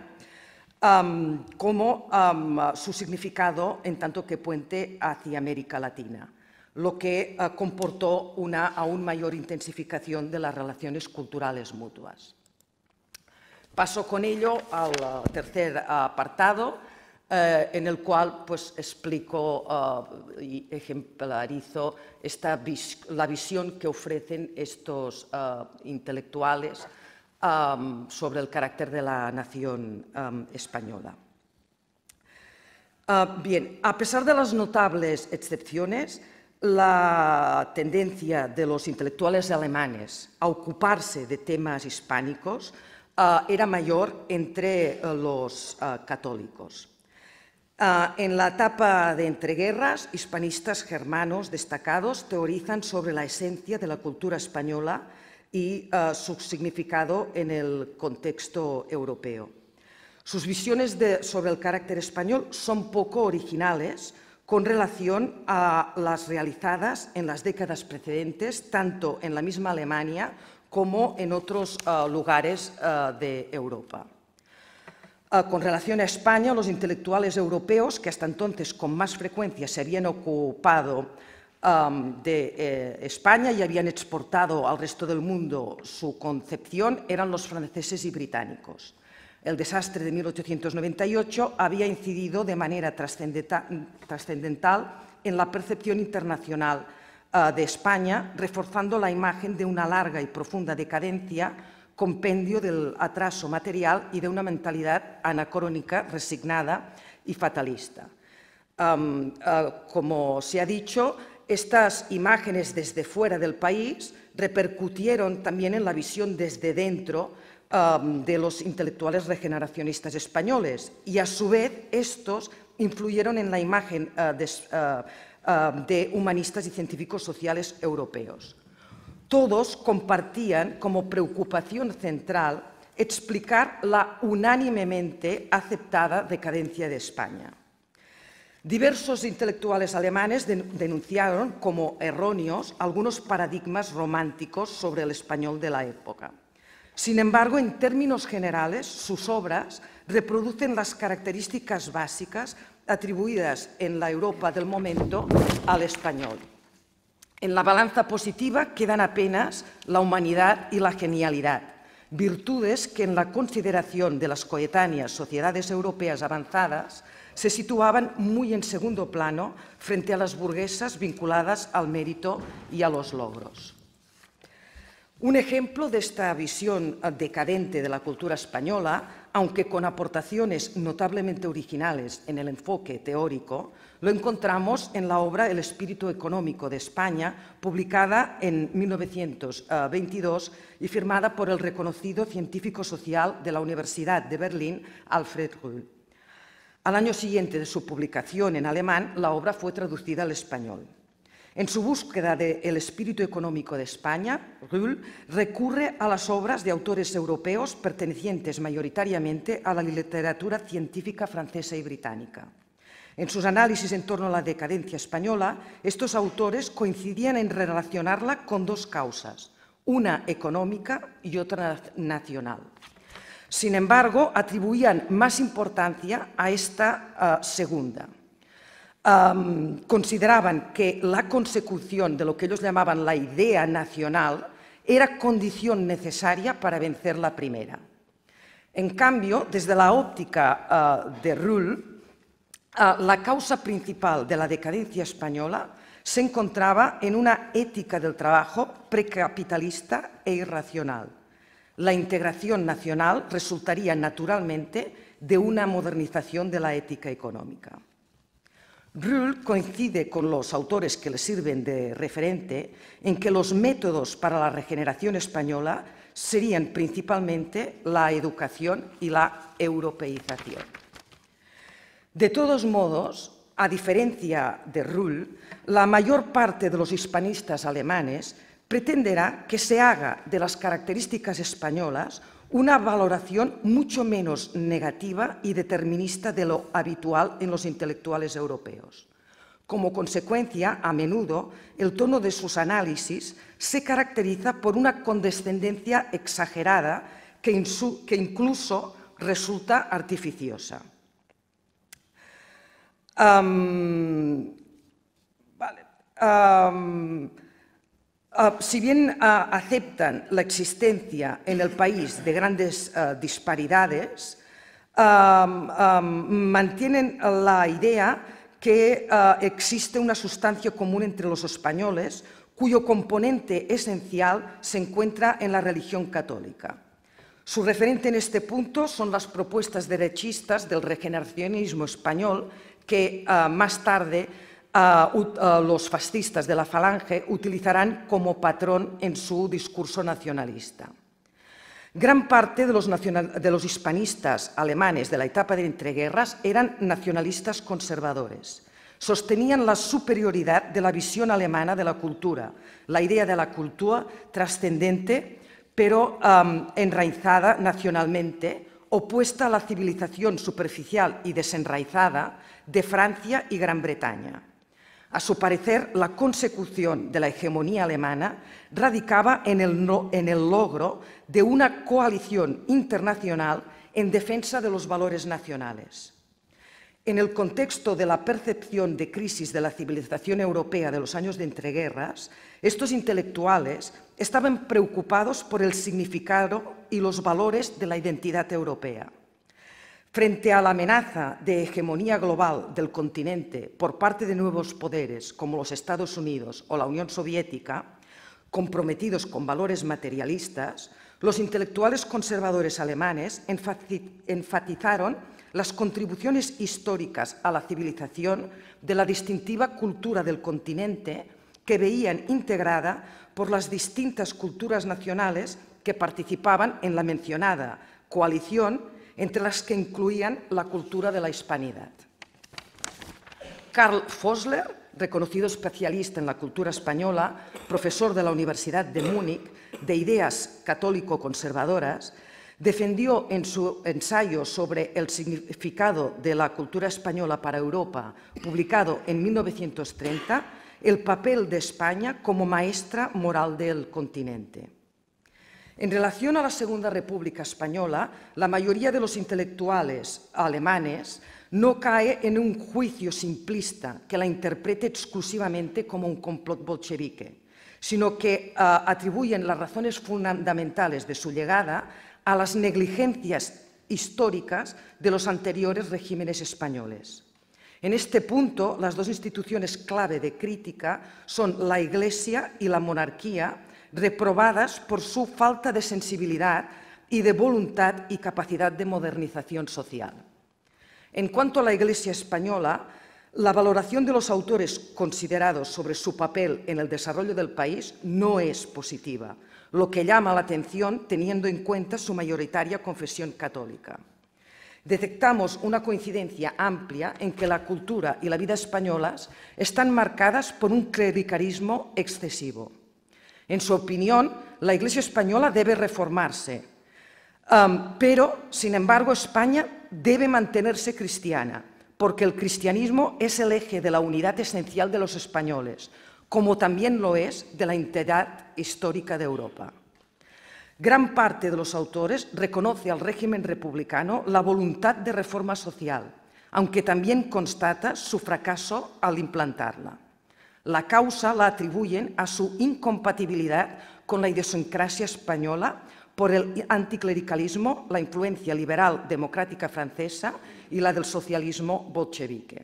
como su significado en tanto que puente hacia América Latina, lo que comportó una aún mayor intensificación de las relaciones culturales mutuas. Paso con ello al tercer apartado, en el cual pues, explico y ejemplarizo la visión que ofrecen estos intelectuales sobre el carácter de la nación española. Bien, a pesar de las notables excepciones, la tendencia de los intelectuales alemanes a ocuparse de temas hispánicos era mayor entre los católicos. En la etapa de entreguerras, hispanistas germanos destacados teorizan sobre la esencia de la cultura española y su significado en el contexto europeo. Sus visiones sobre el carácter español son poco originales con relación a las realizadas en las décadas precedentes, tanto en la misma Alemania como en otros lugares de Europa. Con relación a España, los intelectuales europeos, que hasta entonces con más frecuencia se habían ocupado de España y habían exportado al resto del mundo su concepción, eran los franceses y británicos. El desastre de 1898 había incidido de manera trascendental en la percepción internacional de España, reforzando la imagen de una larga y profunda decadencia, compendio del atraso material y de una mentalidad anacrónica, resignada y fatalista. Como se ha dicho, estas imágenes desde fuera del país repercutieron también en la visión desde dentro de los intelectuales regeneracionistas españoles y, a su vez, estos influyeron en la imagen de humanistas y científicos sociales europeos. Todos compartían como preocupación central explicar la unánimemente aceptada decadencia de España. Diversos intelectuales alemanes denunciaron como erróneos algunos paradigmas románticos sobre el español de la época. Sin embargo, en términos generales, sus obras reproducen las características básicas atribuidas en la Europa del momento al español. En la balanza positiva quedan apenas la humanidad y la genialidad, virtudes que en la consideración de las coetáneas sociedades europeas avanzadas se situaban muy en segundo plano frente a las burguesas vinculadas al mérito y a los logros. Un ejemplo de esta visión decadente de la cultura española, aunque con aportaciones notablemente originales en el enfoque teórico, lo encontramos en la obra El espíritu económico de España, publicada en 1922 y firmada por el reconocido científico social de la Universidad de Berlín, Alfred Rühl. Al año siguiente de su publicación en alemán, la obra fue traducida al español. En su búsqueda del espíritu económico de España, Rühl recurre a las obras de autores europeos pertenecientes mayoritariamente a la literatura científica francesa y británica. En sus análisis en torno a la decadencia española, estos autores coincidían en relacionarla con dos causas, una económica y otra nacional. Sin embargo, atribuían más importancia a esta segunda. Consideraban que la consecución de lo que ellos llamaban la idea nacional era condición necesaria para vencer la primera. En cambio, desde la óptica de Rühl, la causa principal de la decadencia española se encontraba en una ética del trabajo precapitalista e irracional. La integración nacional resultaría naturalmente de una modernización de la ética económica. Rühl coincide con los autores que le sirven de referente en que los métodos para la regeneración española serían principalmente la educación y la europeización. De todos modos, A diferencia de Rull, la mayor parte de los hispanistas alemanes pretenderá que se haga de las características españolas una valoración mucho menos negativa y determinista de lo habitual en los intelectuales europeos. Como consecuencia, a menudo, el tono de sus análisis se caracteriza por una condescendencia exagerada que incluso resulta artificiosa. Si bien aceptan la existencia en el país de grandes disparidades, mantienen la idea que existe una sustancia común entre los españoles, cuyo componente esencial se encuentra en la religión católica. Su referente en este punto son las propuestas derechistas del regeneracionismo español que más tarde los fascistas de la Falange utilizarán como patrón en su discurso nacionalista. Gran parte de los hispanistas alemanes de la etapa de entreguerras eran nacionalistas conservadores. Sostenían la superioridad de la visión alemana de la cultura, la idea de la cultura trascendente, pero enraizada nacionalmente, opuesta a la civilización superficial y desenraizada de Francia y Gran Bretaña. A su parecer, la consecución de la hegemonía alemana radicaba en el logro de una coalición internacional en defensa de los valores nacionales. En el contexto de la percepción de crisis de la civilización europea de los años de entreguerras, estos intelectuales estaban preocupados por el significado y los valores de la identidad europea. Frente a la amenaza de hegemonía global del continente por parte de nuevos poderes como los Estados Unidos o la Unión Soviética, comprometidos con valores materialistas, los intelectuales conservadores alemanes enfatizaron las contribuciones históricas a la civilización de la distintiva cultura del continente que veían integrada por las distintas culturas nacionales que participaban en la mencionada coalición, entre las que incluían la cultura de la hispanidad. Karl Vossler, reconocido especialista en la cultura española, profesor de la Universidad de Múnich, de ideas católico-conservadoras, defendió en su ensayo sobre el significado de la cultura española para Europa, publicado en 1930, el papel de España como maestra moral del continente. En relación a la Segunda República Española, la mayoría de los intelectuales alemanes no cae en un juicio simplista que la interprete exclusivamente como un complot bolchevique, sino que atribuyen las razones fundamentales de su llegada a las negligencias históricas de los anteriores regímenes españoles. En este punto, las dos instituciones clave de crítica son la Iglesia y la monarquía, reprobadas por su falta de sensibilidad y de voluntad y capacidad de modernización social. En cuanto a la Iglesia española, la valoración de los autores considerados sobre su papel en el desarrollo del país no es positiva, lo que llama la atención teniendo en cuenta su mayoritaria confesión católica. Detectamos una coincidencia amplia en que la cultura y la vida españolas están marcadas por un clericalismo excesivo. En su opinión, la Iglesia española debe reformarse, pero, sin embargo, España debe mantenerse cristiana, porque el cristianismo es el eje de la unidad esencial de los españoles, como también lo es de la integridad histórica de Europa. Gran parte de los autores reconoce al régimen republicano la voluntad de reforma social, aunque también constata su fracaso al implantarla. La causa la atribuyen a su incompatibilidad con la idiosincrasia española por el anticlericalismo, la influencia liberal democrática francesa y la del socialismo bolchevique.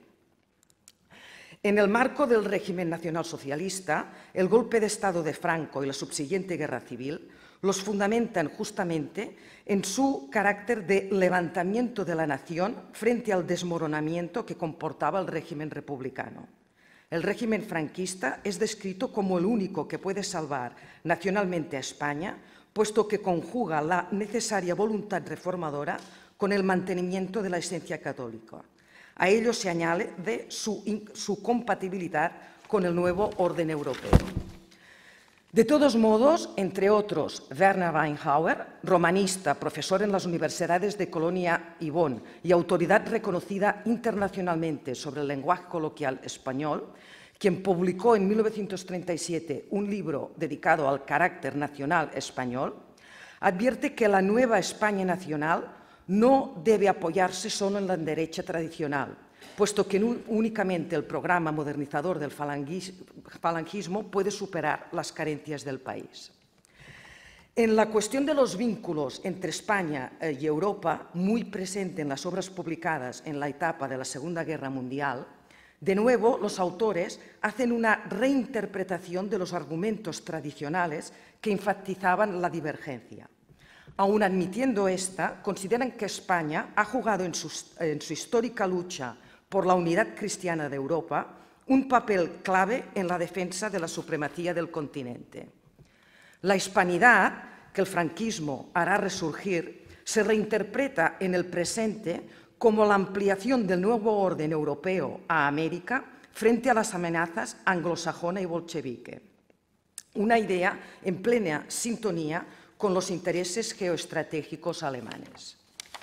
En el marco del régimen nacionalsocialista, el golpe de Estado de Franco y la subsiguiente guerra civil los fundamentan justamente en su carácter de levantamiento de la nación frente al desmoronamiento que comportaba el régimen republicano. El régimen franquista es descrito como el único que puede salvar nacionalmente a España, puesto que conjuga la necesaria voluntad reformadora con el mantenimiento de la esencia católica. A ello se añade su compatibilidad con el nuevo orden europeo. De todos modos, entre otros, Werner Weinhauer, romanista, profesor en las universidades de Colonia y Bonn y autoridad reconocida internacionalmente sobre el lenguaje coloquial español, quien publicó en 1937 un libro dedicado al carácter nacional español, advierte que la nueva España nacional no debe apoyarse solo en la derecha tradicional, puesto que únicamente el programa modernizador del falangismo puede superar las carencias del país. En la cuestión de los vínculos entre España y Europa, muy presente en las obras publicadas en la etapa de la Segunda Guerra Mundial, de nuevo los autores hacen una reinterpretación de los argumentos tradicionales que enfatizaban la divergencia. Aun admitiendo esta, consideran que España ha jugado en su histórica lucha por la unidad cristiana de Europa un papel clave en la defensa de la supremacía del continente. La hispanidad, que el franquismo hará resurgir, se reinterpreta en el presente como la ampliación del nuevo orden europeo a América frente a las amenazas anglosajona y bolchevique. Una idea en plena sintonía con los intereses geoestratégicos alemanes.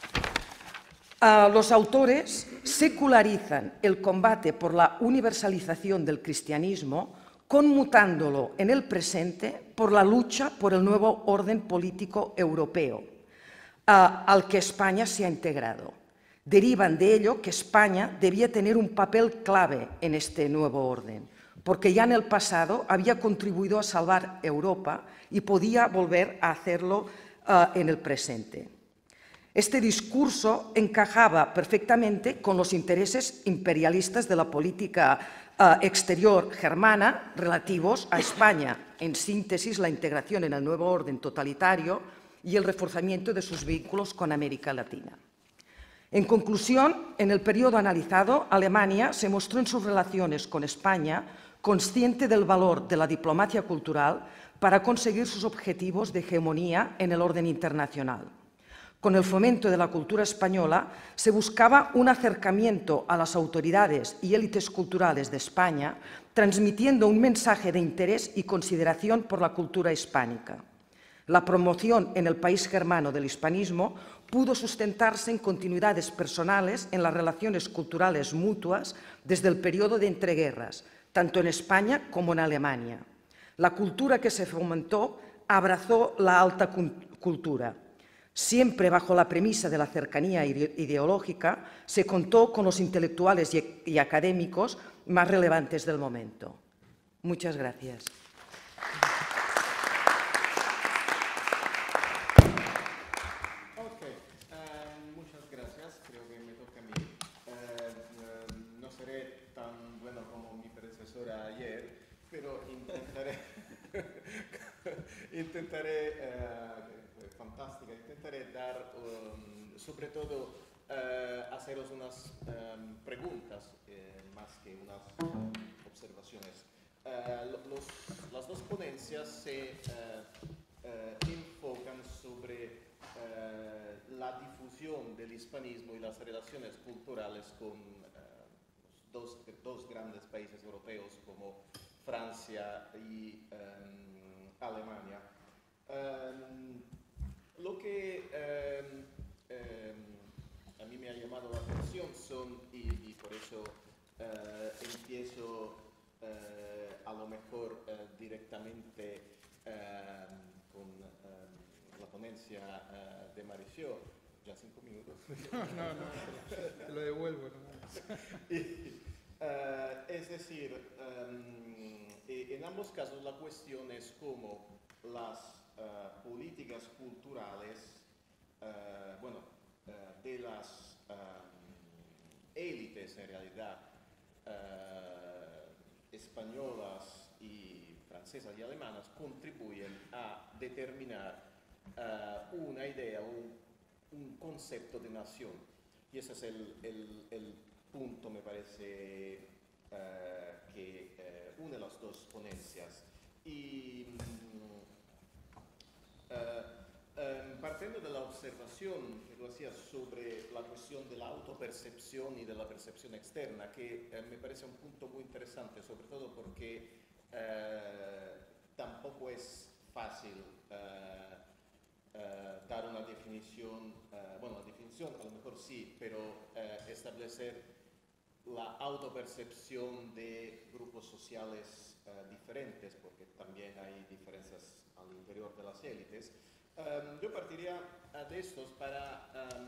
Los autores secularizan el combate por la universalización del cristianismo, conmutándolo en el presente por la lucha por el nuevo orden político europeo, al que España se ha integrado. Derivan de ello que España debía tener un papel clave en este nuevo orden, porque ya en el pasado había contribuido a salvar Europa y podía volver a hacerlo en el presente. Este discurso encajaba perfectamente con los intereses imperialistas de la política exterior germana relativos a España, en síntesis la integración en el nuevo orden totalitario y el reforzamiento de sus vínculos con América Latina. En conclusión, en el periodo analizado, Alemania se mostró en sus relaciones con España consciente del valor de la diplomacia cultural para conseguir sus objetivos de hegemonía en el orden internacional. Con el fomento de la cultura española se buscaba un acercamiento a las autoridades y élites culturales de España, transmitiendo un mensaje de interés y consideración por la cultura hispánica. La promoción en el país germano del hispanismo pudo sustentarse en continuidades personales en las relaciones culturales mutuas desde el periodo de entreguerras, tanto en España como en Alemania. La cultura que se fomentó abrazó la alta cultura. Siempre bajo la premisa de la cercanía ideológica, se contó con los intelectuales y académicos más relevantes del momento. Muchas gracias. Muchas gracias. Creo que me toca a mí. No seré tan bueno como mi predecesora ayer, pero intentaré dar, sobre todo, haceros unas preguntas más que unas observaciones. Las dos ponencias se enfocan sobre la difusión del hispanismo y las relaciones culturales con dos grandes países europeos como Francia y Alemania. Lo que a mí me ha llamado la atención son, y por eso empiezo a lo mejor directamente con la ponencia de Mauricio, ya 5 minutos. No, te lo devuelvo. Es decir, en ambos casos la cuestión es cómo las políticas culturales, de las élites en realidad españolas y francesas y alemanas contribuyen a determinar una idea, un concepto de nación. Y ese es el punto, me parece, que une las dos ponencias. Y Partiendo de la observación que tú hacías sobre la cuestión de la autopercepción y de la percepción externa, que me parece un punto muy interesante, sobre todo porque tampoco es fácil dar una definición, bueno, la definición a lo mejor sí, pero establecer la autopercepción de grupos sociales diferentes, porque también hay diferencias al interior de las élites. Yo partiría de estos para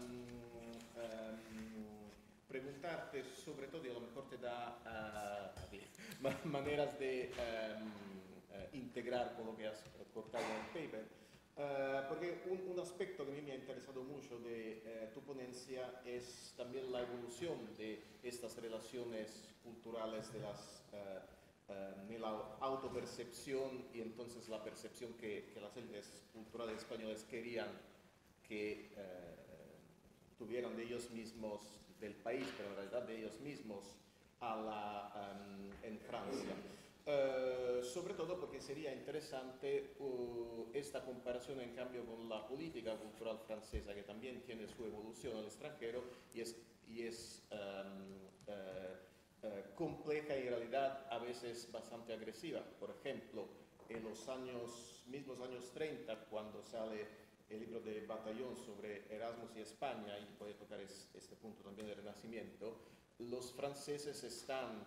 preguntarte, sobre todo, y a lo mejor te da maneras de integrar con lo que has cortado en el paper, porque un aspecto que a mí me ha interesado mucho de tu ponencia es también la evolución de estas relaciones culturales de la autopercepción y entonces la percepción que las élites culturales españolas querían que tuvieran de ellos mismos, del país, pero en realidad de ellos mismos en Francia. Sobre todo porque sería interesante esta comparación en cambio con la política cultural francesa, que también tiene su evolución al extranjero y es compleja y en realidad a veces bastante agresiva. Por ejemplo, en los mismos años 30, cuando sale el libro de Batallón sobre Erasmus y España, y voy a tocar este punto también del Renacimiento, los franceses están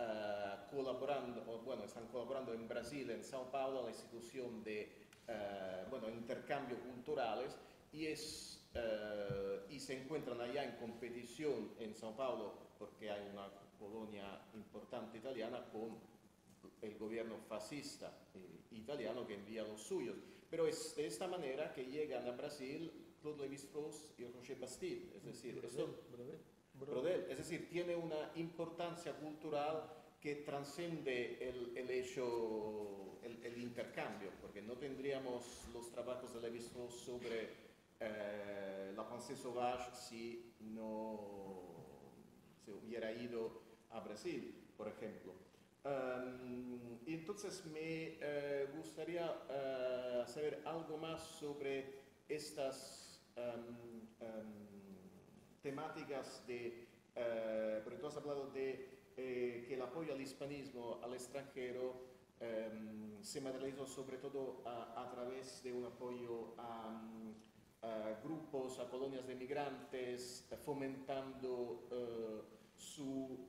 colaborando en Brasil, en Sao Paulo, en la institución de intercambio culturales y se encuentran allá en competición en Sao Paulo porque hay una colonia importante italiana con el gobierno fascista italiano que envía los suyos. Pero es de esta manera que llegan a Brasil Claude Lévi-Strauss y Roger Bastide, es decir, Brodel, es decir, tiene una importancia cultural que transcende el intercambio, porque no tendríamos los trabajos de Lévi-Strauss sobre la pensée sauvage si no se hubiera ido a Brasil, por ejemplo. Y entonces me gustaría saber algo más sobre estas temáticas porque tú has hablado de que el apoyo al hispanismo, al extranjero, se materializó sobre todo a través de un apoyo a grupos, a colonias de migrantes, fomentando su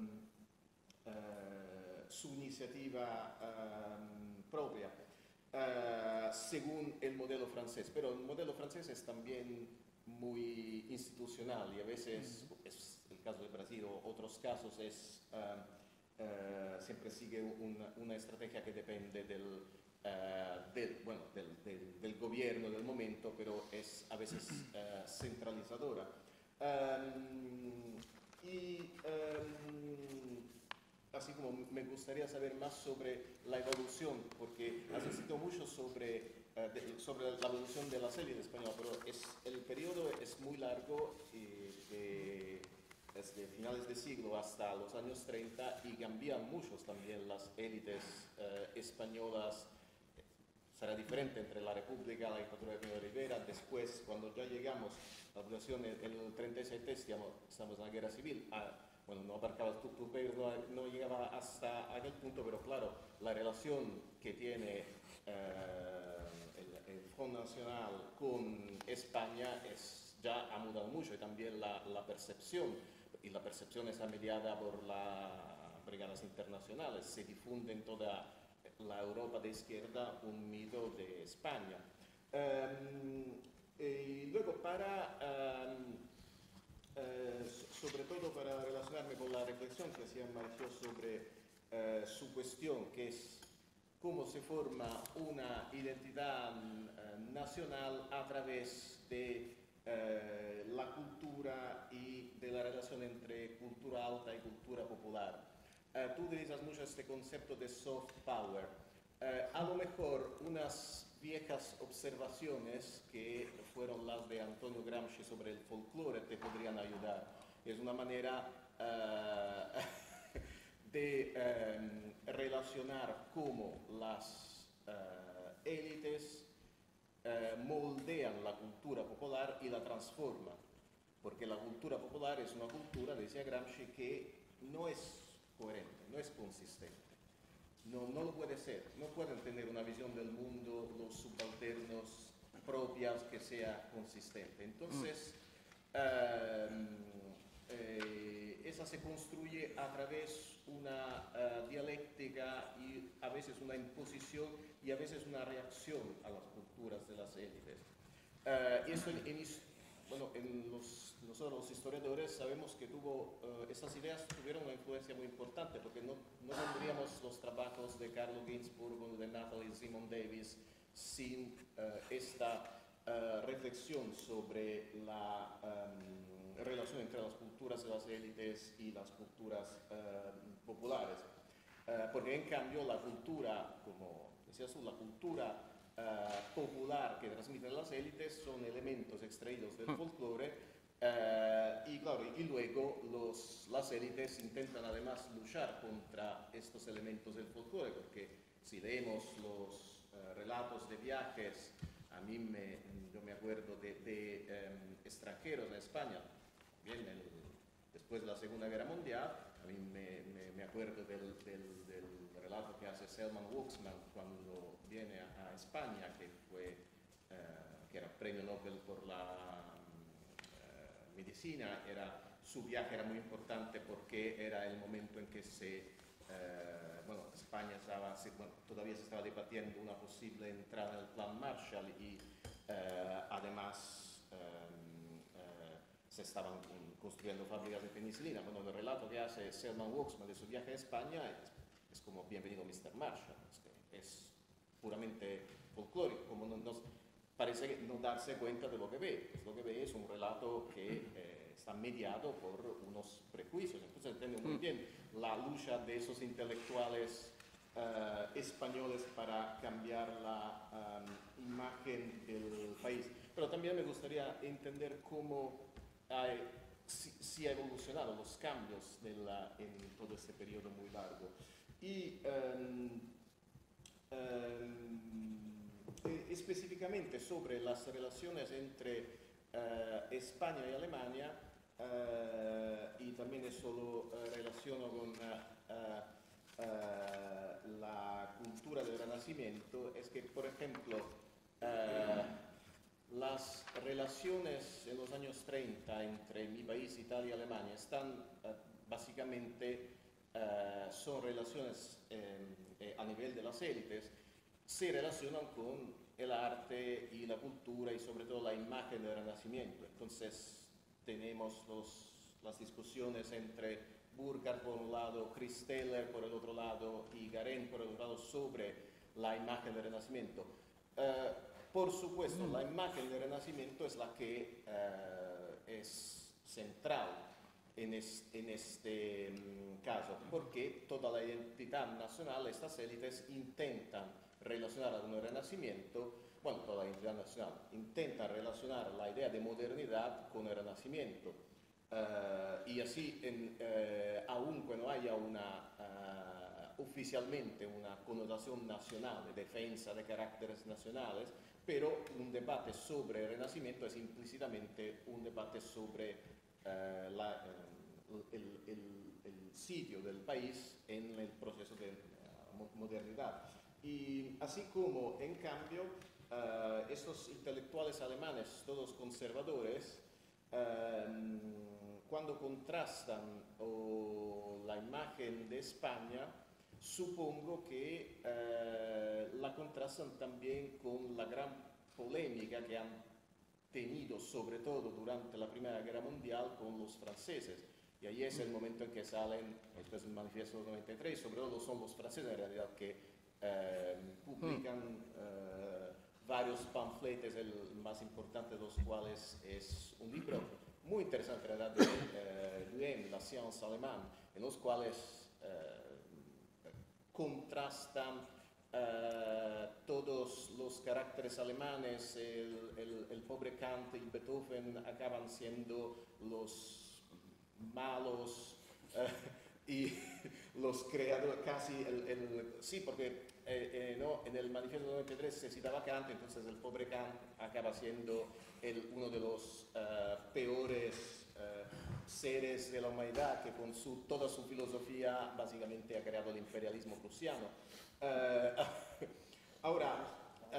iniciativa propia, según el modelo francés. Pero el modelo francés es también muy institucional y a veces, es el caso de Brasil o otros casos, siempre sigue una estrategia que depende del gobierno del momento, pero es a veces centralizadora. Así como me gustaría saber más sobre la evolución, porque has escrito mucho sobre la evolución de la serie de español, pero el periodo es muy largo, desde finales de siglo hasta los años 30, y cambian muchos también las élites españolas. Será diferente entre la República, la dictadura de Primo de Rivera. Después, cuando ya llegamos a la población en el 37, estamos en la guerra civil. Bueno, no abarcaba tu paper, no llegaba hasta aquel punto, pero claro, la relación que tiene el Front Nacional con España ya ha mudado mucho, y también la percepción, y la percepción está mediada por las brigadas internacionales. Se difunde en toda la Europa de izquierda un mito de España. Y luego, sobre todo para relacionarme con la reflexión que hacía Mauricio sobre su cuestión, que es cómo se forma una identidad nacional a través de la cultura y de la relación entre cultura alta y cultura popular. Tú utilizas mucho este concepto de soft power. A lo mejor unas viejas observaciones que fueron las de Antonio Gramsci sobre el folclore te podrían ayudar. Es una manera de relacionar cómo las élites moldean la cultura popular y la transforman. Porque la cultura popular es una cultura, decía Gramsci, que no es coherente, no es consistente. No lo puede ser. No pueden tener una visión del mundo, los subalternos propias que sea consistente. Entonces, esa se construye a través de una dialéctica y a veces una imposición y a veces una reacción a las culturas de las élites. Y esto nosotros los historiadores sabemos que estas ideas tuvieron una influencia muy importante, porque no tendríamos los trabajos de Carlo Ginzburg, de Nathalie Simon Davis, sin esta reflexión sobre la relación entre las culturas de las élites y las culturas populares. Porque en cambio la cultura, como decías tú, la cultura popular que transmiten las élites son elementos extraídos del folclore y luego las élites intentan además luchar contra estos elementos del folclore, porque si leemos los relatos de viajes, yo me acuerdo de extranjeros en España, bien, después de la Segunda Guerra Mundial, a mí me acuerdo del relato que hace Selman Waksman cuando viene a España, que era premio Nobel por la medicina. Su viaje era muy importante porque era el momento en que España todavía se estaba debatiendo una posible entrada en el Plan Marshall y además se estaban construyendo fábricas de penicilina. Bueno, el relato que hace Selman Waksman de su viaje a España es como bienvenido Mr. Marshall, es puramente folclórico, como parece no darse cuenta de lo que ve. Lo que ve es un relato que está mediado por unos prejuicios. Entonces entiende muy bien la lucha de esos intelectuales españoles para cambiar la imagen del país. Pero también me gustaría entender cómo si ha evolucionado los cambios en todo este periodo muy largo. Y específicamente sobre las relaciones entre España y Alemania, y también eso lo relaciono con la cultura del Renacimiento, es que, por ejemplo, las relaciones en los años 30 entre mi país, Italia y Alemania, básicamente son relaciones a nivel de las élites, se relacionan con el arte y la cultura y sobre todo la imagen del Renacimiento. Entonces tenemos las discusiones entre Burckhardt por un lado, Christeller por el otro lado y Garenne por el otro lado sobre la imagen del Renacimiento. Por supuesto, la imagen del Renacimiento es la que es central en este caso, porque toda la identidad nacional, estas élites intentan relacionar con el Renacimiento, toda la identidad nacional intenta relacionar la idea de modernidad con el Renacimiento. Y así, aunque no haya oficialmente una connotación nacional de defensa de caracteres nacionales, pero un debate sobre el Renacimiento es implícitamente un debate sobre el sitio del país en el proceso de modernidad. Y así como, en cambio, estos intelectuales alemanes, todos conservadores, cuando contrastan la imagen de España, supongo que la contrastan también con la gran polémica que han tenido, sobre todo durante la Primera Guerra Mundial, con los franceses. Y ahí es el momento en que salen, después del Manifiesto del 93, sobre todo son los franceses en realidad que publican varios panfletos, el más importante de los cuales es un libro muy interesante, ¿verdad?, de Duhem, La Science Allemande, en los cuales contrastan todos los caracteres alemanes. El pobre Kant y Beethoven acaban siendo los malos y los creadores, casi sí, porque no, en el manifiesto de 93 se citaba Kant, entonces el pobre Kant acaba siendo uno de los peores seres de la humanidad, que con toda su filosofía básicamente ha creado el imperialismo prusiano. Ahora,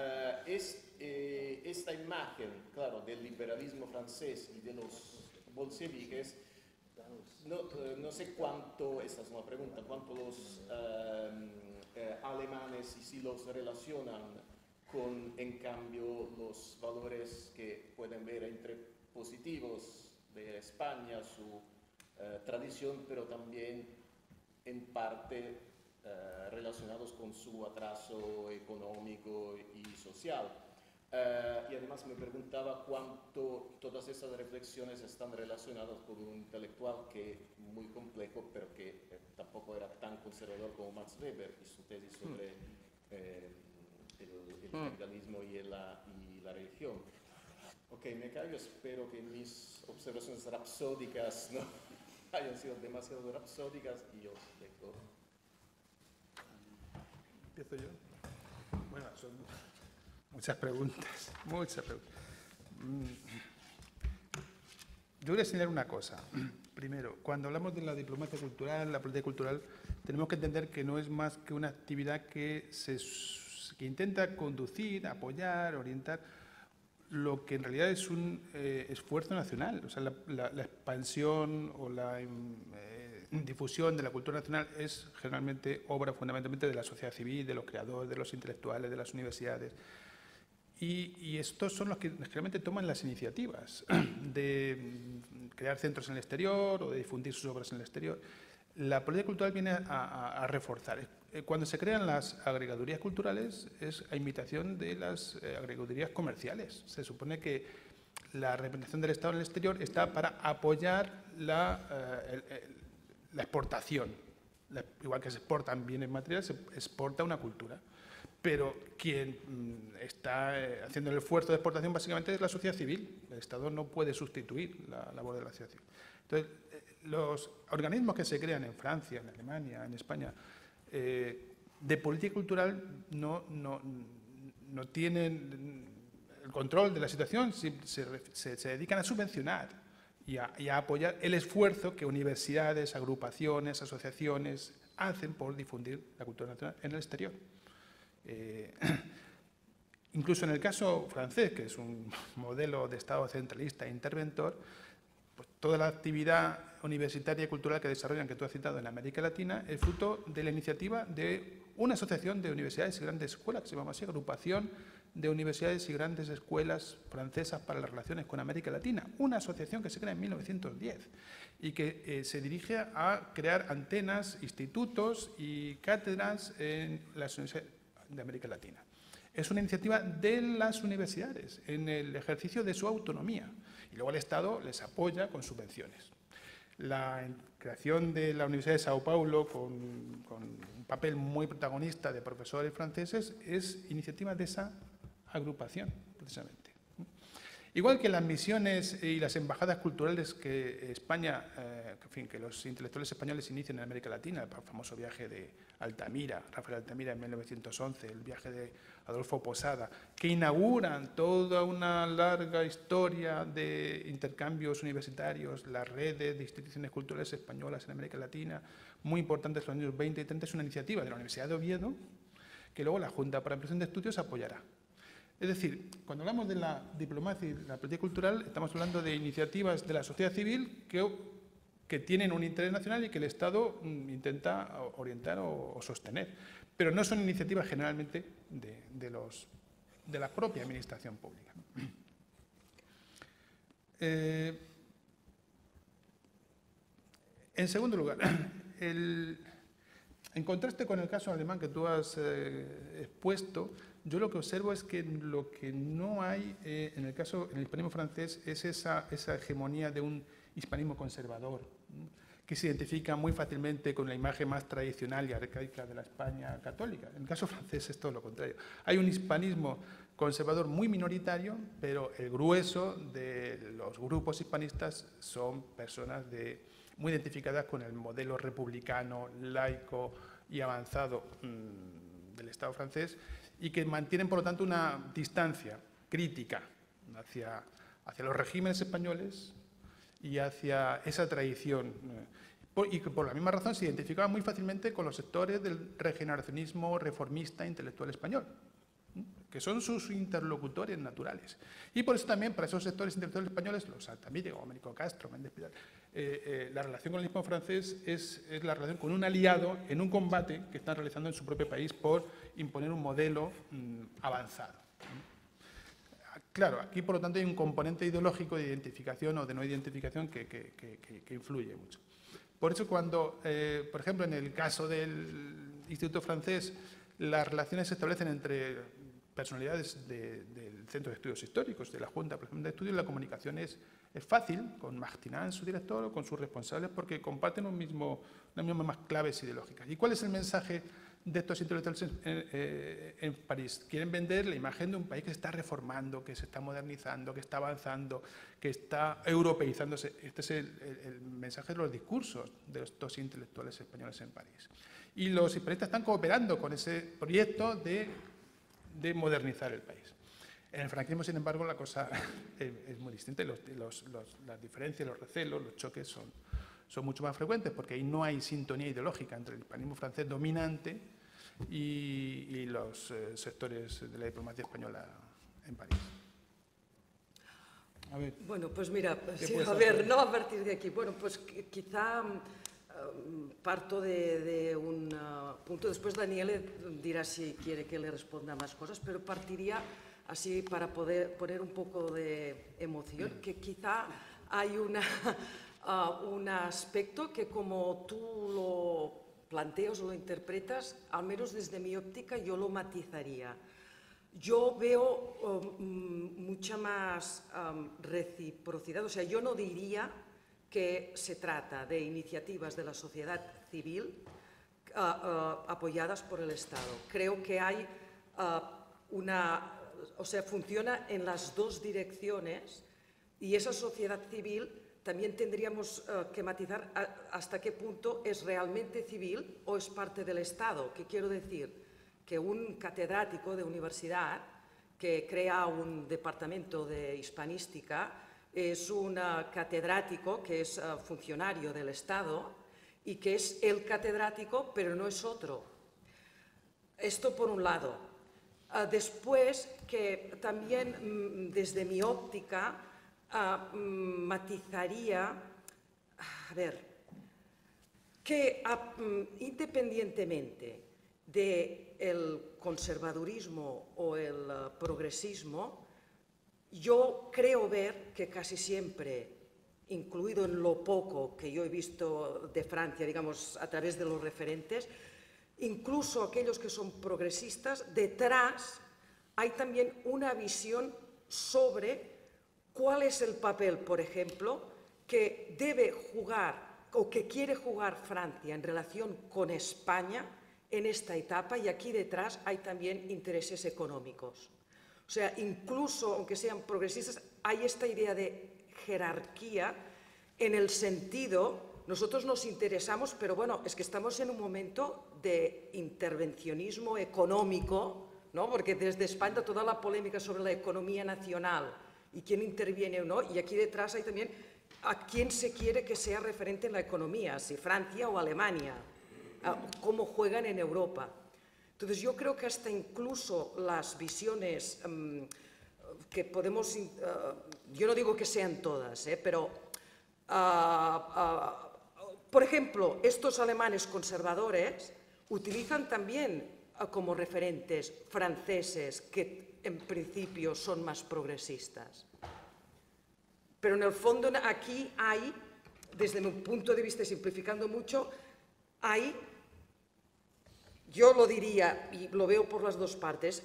esta imagen, claro, del liberalismo francés y de los bolcheviques, no sé cuánto, esta es una pregunta, cuánto los alemanes y si los relacionan con, en cambio, los valores que pueden ver entre positivos de España, su tradición, pero también en parte relacionados con su atraso económico y social. Y además me preguntaba cuánto todas esas reflexiones están relacionadas con un intelectual que muy complejo, pero que tampoco era tan conservador como Max Weber y su tesis sobre el capitalismo y la religión. Ok, me callo, espero que mis observaciones rapsódicas no hayan sido demasiado rapsódicas y os dejo. ¿Empiezo yo? Bueno, son muchas preguntas, muchas preguntas. Yo voy a señalar una cosa. Primero, cuando hablamos de la diplomacia cultural, la política cultural, tenemos que entender que no es más que una actividad que intenta conducir, apoyar, orientar lo que en realidad es un esfuerzo nacional. O sea, la expansión o la difusión de la cultura nacional es generalmente obra fundamentalmente de la sociedad civil, de los creadores, de los intelectuales, de las universidades. Y estos son los que generalmente toman las iniciativas de crear centros en el exterior o de difundir sus obras en el exterior. La política cultural viene a reforzar. Cuando se crean las agregadurías culturales es a imitación de las agregadurías comerciales. Se supone que la representación del Estado en el exterior está para apoyar la exportación. Igual que se exportan bienes materiales, se exporta una cultura. Pero quien está haciendo el esfuerzo de exportación básicamente es la sociedad civil. El Estado no puede sustituir la labor de la sociedad civil. Entonces, los organismos que se crean en Francia, en Alemania, en España, de política cultural no tienen el control de la situación, se dedican a subvencionar y a apoyar el esfuerzo que universidades, agrupaciones, asociaciones hacen por difundir la cultura nacional en el exterior. Incluso en el caso francés, que es un modelo de Estado centralista e interventor, pues toda la actividad universitaria y cultural que desarrollan, que tú has citado en América Latina, es fruto de la iniciativa de una asociación de universidades y grandes escuelas, que se llama así, Agrupación de Universidades y Grandes Escuelas Francesas para las Relaciones con América Latina, una asociación que se crea en 1910 y que se dirige a crear antenas, institutos y cátedras en las universidades de América Latina. Es una iniciativa de las universidades en el ejercicio de su autonomía y luego el Estado les apoya con subvenciones. La creación de la Universidad de Sao Paulo con un papel muy protagonista de profesores franceses es iniciativa de esa agrupación, precisamente. Igual que las misiones y las embajadas culturales que España, que los intelectuales españoles inician en América Latina, el famoso viaje de Altamira, Rafael Altamira en 1911, el viaje de Adolfo Posada, que inauguran toda una larga historia de intercambios universitarios, las redes de instituciones culturales españolas en América Latina, muy importantes en los años 20 y 30, es una iniciativa de la Universidad de Oviedo, que luego la Junta para Ampliación de Estudios apoyará. Es decir, cuando hablamos de la diplomacia y la política cultural, estamos hablando de iniciativas de la sociedad civil que tienen un interés nacional y que el Estado intenta orientar o sostener. Pero no son iniciativas generalmente de la propia administración pública. En segundo lugar, en contraste con el caso alemán que tú has expuesto, yo lo que observo es que lo que no hay en el hispanismo francés es esa hegemonía de un hispanismo conservador, que se identifica muy fácilmente con la imagen más tradicional y arcaica de la España católica. En el caso francés es todo lo contrario. Hay un hispanismo conservador muy minoritario, pero el grueso de los grupos hispanistas son personas muy identificadas con el modelo republicano, laico y avanzado del Estado francés y que mantienen, por lo tanto, una distancia crítica hacia los regímenes españoles y hacia esa tradición. Y que por la misma razón se identificaban muy fácilmente con los sectores del regeneracionismo reformista intelectual español, que son sus interlocutores naturales. Y por eso también, para esos sectores intelectuales españoles, los Altamira, Américo Castro, Méndez Pidal, la relación con el islam francés es la relación con un aliado en un combate que están realizando en su propio país por imponer un modelo avanzado. Claro, aquí, por lo tanto, hay un componente ideológico de identificación o de no identificación que influye mucho. Por eso, cuando, por ejemplo, en el caso del Instituto francés, las relaciones se establecen entre personalidades del Centro de Estudios Históricos, de la Junta, por ejemplo, de Estudios, la comunicación es fácil, con Martinán, su director, o con sus responsables, porque comparten unas mismas claves ideológicas. ¿Y cuál es el mensaje de estos intelectuales en París? Quieren vender la imagen de un país que se está reformando, que se está modernizando, que está avanzando, que está europeizándose. Este es el mensaje de los discursos de estos intelectuales españoles en París. Y los hispanistas están cooperando con ese proyecto de modernizar el país. En el franquismo, sin embargo, la cosa es muy distinta. Las diferencias, los recelos, los choques son mucho más frecuentes, porque ahí no hay sintonía ideológica entre el hispanismo francés dominante y los sectores de la diplomacia española en París. A ver, bueno, pues mira, sí, puedes a ver, no a partir de aquí. Bueno, pues quizá parto de un punto. Después Daniele dirá si quiere que le responda más cosas, pero partiría así para poder poner un poco de emoción, que quizá hay un aspecto que, como tú lo planteas o lo interpretas, al menos desde mi óptica, yo lo matizaría. Yo veo mucha más reciprocidad. O sea, yo no diría que se trata de iniciativas de la sociedad civil apoyadas por el Estado. Creo que hay o sea, funciona en las dos direcciones, y esa sociedad civil también tendríamos que matizar hasta qué punto es realmente civil o es parte del Estado. ¿Qué quiero decir? Que un catedrático de universidad que crea un departamento de hispanística es un catedrático que es funcionario del Estado y que es el catedrático, pero no es otro. Esto por un lado. Después, que también desde mi óptica matizaría, a ver, que independientemente del conservadurismo o el progresismo, yo creo ver que casi siempre, incluido en lo poco que yo he visto de Francia, digamos, a través de los referentes, incluso aquellos que son progresistas, detrás hay también una visión sobre cuál es el papel, por ejemplo, que debe jugar o que quiere jugar Francia en relación con España en esta etapa, y aquí detrás hay también intereses económicos. O sea, incluso aunque sean progresistas, hay esta idea de jerarquía en el sentido, nosotros nos interesamos, pero bueno, es que estamos en un momento de intervencionismo económico, ¿no? Porque desde España toda la polémica sobre la economía nacional y quién interviene o no, y aquí detrás hay también a quién se quiere que sea referente en la economía, si Francia o Alemania, cómo juegan en Europa. Entonces yo creo que hasta incluso las visiones que podemos, yo no digo que sean todas, pero por ejemplo, estos alemanes conservadores utilizan también como referentes franceses que en principio son más progresistas. Pero en el fondo aquí hay, desde mi punto de vista, simplificando mucho, yo lo diría, y lo veo por las dos partes,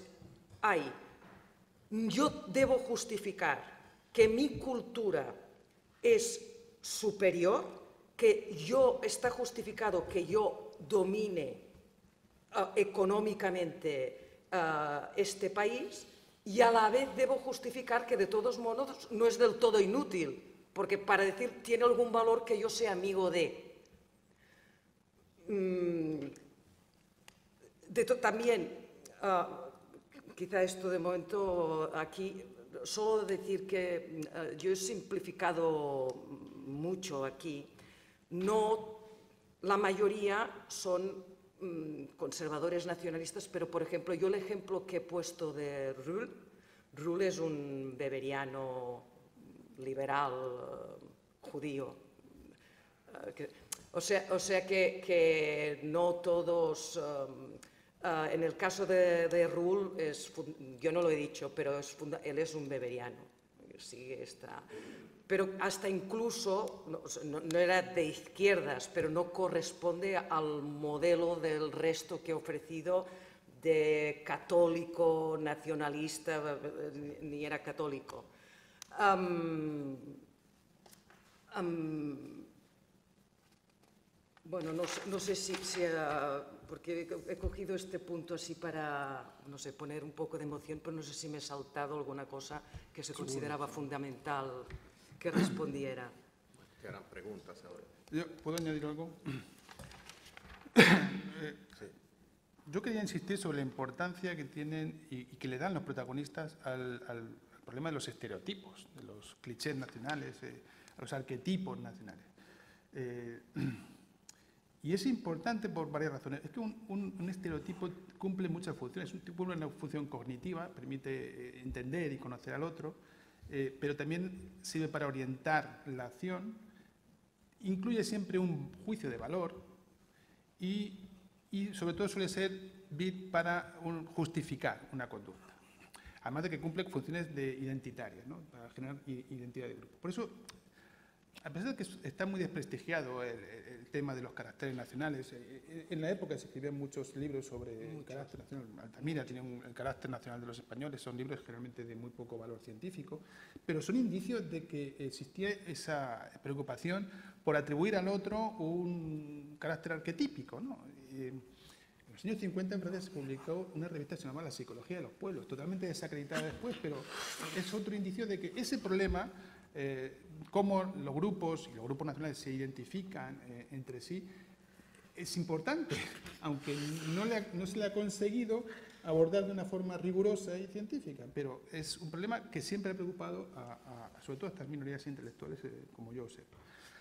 yo debo justificar que mi cultura es superior, que está justificado que yo domine económicamente este país, y a la vez debo justificar que de todos modos no es del todo inútil, porque para decir tiene algún valor que yo sea amigo de. También Quizá esto de momento aquí, solo decir que yo he simplificado mucho aquí. No, la mayoría son conservadores nacionalistas, pero por ejemplo, yo el ejemplo que he puesto de Rull es un weberiano liberal judío. O sea que no todos... en el caso de Rull, yo no lo he dicho, pero él es un weberiano. Sí, pero hasta incluso, no era de izquierdas, pero no corresponde al modelo del resto que he ofrecido de católico, nacionalista, ni era católico. Bueno, no sé si porque he cogido este punto así para, no sé, poner un poco de emoción, pero no sé si me he saltado alguna cosa que se consideraba fundamental que respondiera. Te harán preguntas ahora. ¿Puedo añadir algo? Yo quería insistir sobre la importancia que tienen y que le dan los protagonistas al problema de los estereotipos, de los clichés nacionales, a los arquetipos nacionales. Y es importante por varias razones. Es que un estereotipo cumple muchas funciones. Cumple una función cognitiva, permite entender y conocer al otro, pero también sirve para orientar la acción, incluye siempre un juicio de valor y sobre todo suele ser bit para justificar una conducta. Además de que cumple funciones identitarias, ¿no? Para generar identidad de grupo. Por eso, a pesar de que está muy desprestigiado el tema de los caracteres nacionales, en la época se escribían muchos libros sobre el carácter nacional. Altamira tiene el carácter nacional de los españoles, son libros generalmente de muy poco valor científico, pero son indicios de que existía esa preocupación por atribuir al otro un carácter arquetípico, ¿no? En los años 50 en Francia se publicó una revista que se llamaba La psicología de los pueblos, totalmente desacreditada después, pero es otro indicio de que ese problema, cómo los grupos y los grupos nacionales se identifican entre sí, es importante, aunque no se le ha conseguido abordar de una forma rigurosa y científica, pero es un problema que siempre ha preocupado sobre todo a estas minorías intelectuales, como yo sé.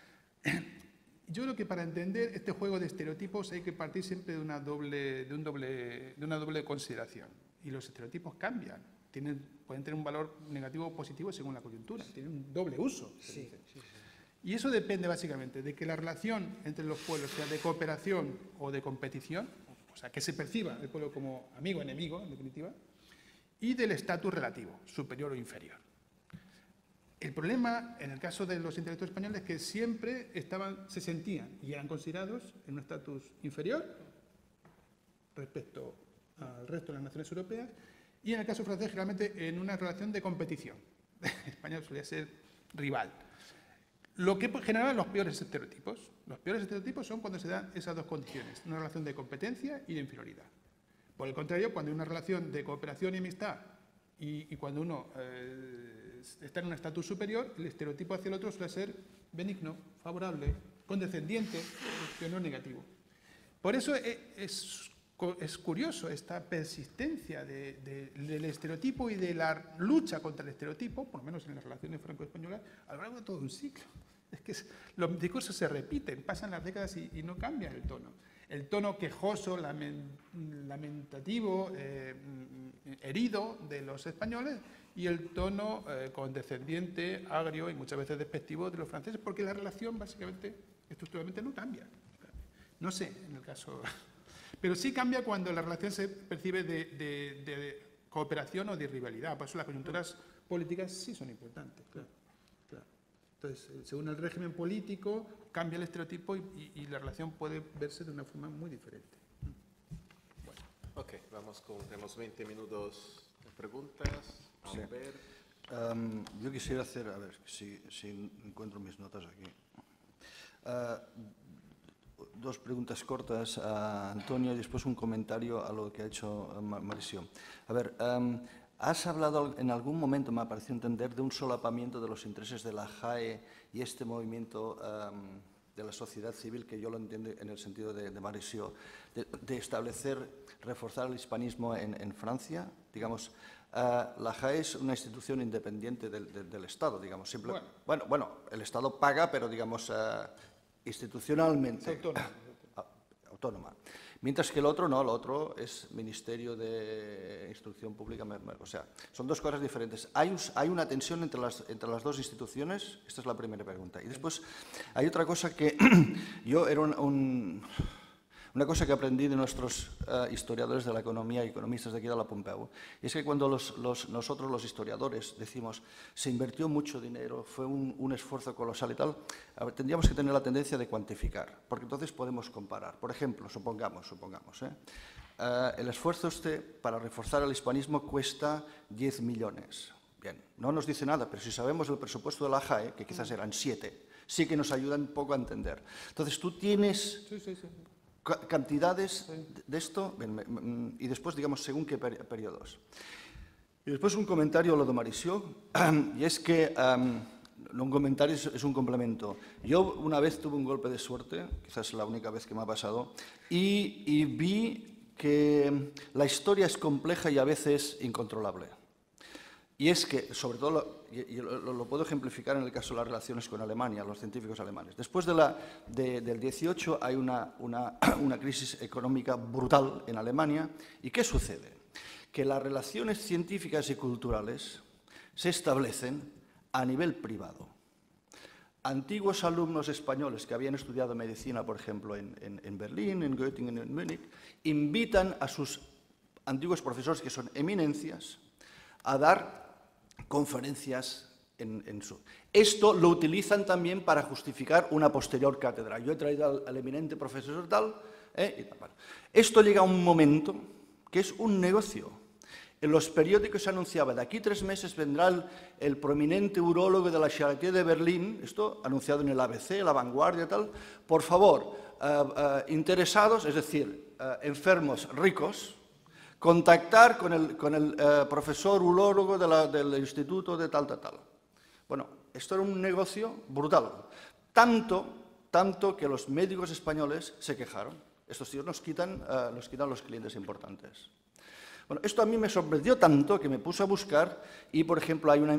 Yo creo que para entender este juego de estereotipos hay que partir siempre de una doble consideración. Y los estereotipos cambian, pueden tener un valor negativo o positivo según la coyuntura, tienen un doble uso. Sí. Y eso depende básicamente de que la relación entre los pueblos sea de cooperación o de competición, o sea, que se perciba el pueblo como amigo o enemigo, en definitiva, y del estatus relativo, superior o inferior. El problema, en el caso de los intelectuales españoles, es que siempre se sentían y eran considerados en un estatus inferior respecto al resto de las naciones europeas, y en el caso francés, generalmente en una relación de competición. España solía ser rival. Lo que generaba los peores estereotipos. Los peores estereotipos son cuando se dan esas dos condiciones, una relación de competencia y de inferioridad. Por el contrario, cuando hay una relación de cooperación y amistad y cuando uno está en un estatus superior, el estereotipo hacia el otro suele ser benigno, favorable, condescendiente, que no negativo. Por eso es curioso esta persistencia del estereotipo y de la lucha contra el estereotipo, por lo menos en las relaciones franco-españolas, a lo largo de todo un ciclo. Es que los discursos se repiten, pasan las décadas y no cambia el tono. El tono quejoso, lamentativo, herido de los españoles y el tono condescendiente, agrio y muchas veces despectivo de los franceses, porque la relación básicamente, estructuralmente no cambia. No sé, en el caso... Pero sí cambia cuando la relación se percibe de cooperación o de rivalidad. Por eso las coyunturas políticas sí son importantes, claro. Entonces, según el régimen político, cambia el estereotipo y la relación puede verse de una forma muy diferente. Bueno, ok, tenemos 20 minutos de preguntas. Vamos a ver. Yo quisiera hacer, a ver si encuentro mis notas aquí. Dos preguntas cortas a Antonio y después un comentario a lo que ha hecho Mauricio. A ver, has hablado en algún momento, me ha parecido entender, de un solapamiento de los intereses de la JAE y este movimiento la sociedad civil, que yo lo entiendo en el sentido de Mauricio, de establecer, reforzar el hispanismo en Francia. Digamos, la JAE es una institución independiente del Estado, digamos. Bueno, el Estado paga, pero, digamos, institucionalmente autónoma. Mientras que el otro no, el otro es Ministerio de Instrucción Pública, o sea, son dos cosas diferentes. ¿Hay una tensión entre las dos instituciones? Esta es la primera pregunta. Y después hay otra cosa que yo era una cosa que aprendí de nuestros historiadores de la economía y economistas de aquí de la Pompeu, y es que cuando nosotros los historiadores decimos se invirtió mucho dinero, fue un esfuerzo colosal y tal, tendríamos que tener la tendencia de cuantificar, porque entonces podemos comparar. Por ejemplo, supongamos, el esfuerzo para reforzar el hispanismo cuesta 10 millones. Bien, no nos dice nada, pero si sabemos el presupuesto de la JAE, que quizás eran 7, sí que nos ayudan un poco a entender. Entonces, tú tienes cantidades de esto, y después, digamos, según qué periodos. Y después un comentario a lo de Mauricio, y es que, no un comentario, es un complemento. Yo una vez tuve un golpe de suerte, quizás es la única vez que me ha pasado, y vi que la historia es compleja y a veces incontrolable. Y es que, sobre todo, lo puedo ejemplificar en el caso de las relaciones con Alemania, los científicos alemanes. Después del 18 hay una crisis económica brutal en Alemania. ¿Y qué sucede? Que las relaciones científicas y culturales se establecen a nivel privado. Antiguos alumnos españoles que habían estudiado medicina, por ejemplo, en Berlín, en Göttingen, en Múnich, invitan a sus antiguos profesores, que son eminencias, a dar conferencias en su... Esto lo utilizan también para justificar una posterior cátedra. Yo he traído al eminente profesor tal, y tal. Bueno, esto llega a un momento que es un negocio. En los periódicos se anunciaba, de aquí 3 meses vendrá el prominente urólogo de la Charité de Berlín, esto anunciado en el ABC, La Vanguardia, tal, por favor, interesados, es decir, enfermos ricos, contactar con el profesor urólogo del instituto de tal. Bueno, esto era un negocio brutal. Tanto que los médicos españoles se quejaron. Estos tíos nos quitan los clientes importantes. Bueno, esto a mí me sorprendió tanto que me puse a buscar y, por ejemplo, hay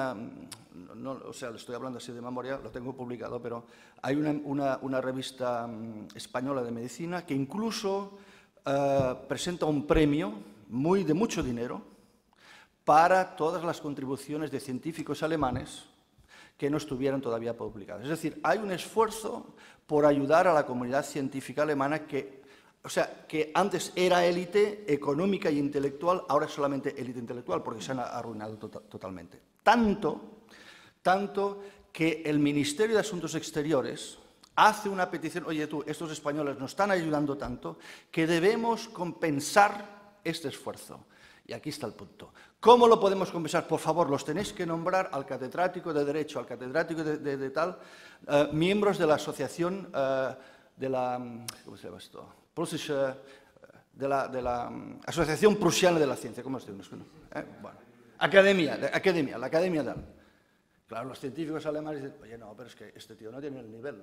o sea, le estoy hablando así de memoria, lo tengo publicado, pero hay una revista española de medicina que incluso presenta un premio de mucho dinero para todas las contribuciones de científicos alemanes que no estuvieran todavía publicadas. Es decir, hay un esfuerzo por ayudar a la comunidad científica alemana que antes era élite económica e intelectual, ahora es solamente élite intelectual porque se han arruinado totalmente. Tanto que el Ministerio de Asuntos Exteriores hace una petición, oye tú, estos españoles nos están ayudando tanto que debemos compensar este esfuerzo. Y aquí está el punto. ¿Cómo lo podemos compensar? Por favor, los tenéis que nombrar al catedrático de Derecho, al catedrático de tal, miembros de la asociación de la... ¿Cómo se llama esto? De la Asociación Prusiana de la Ciencia. ¿Cómo se llama? Bueno, la academia de... Claro, los científicos alemanes dicen, oye, no, pero es que este tío no tiene el nivel.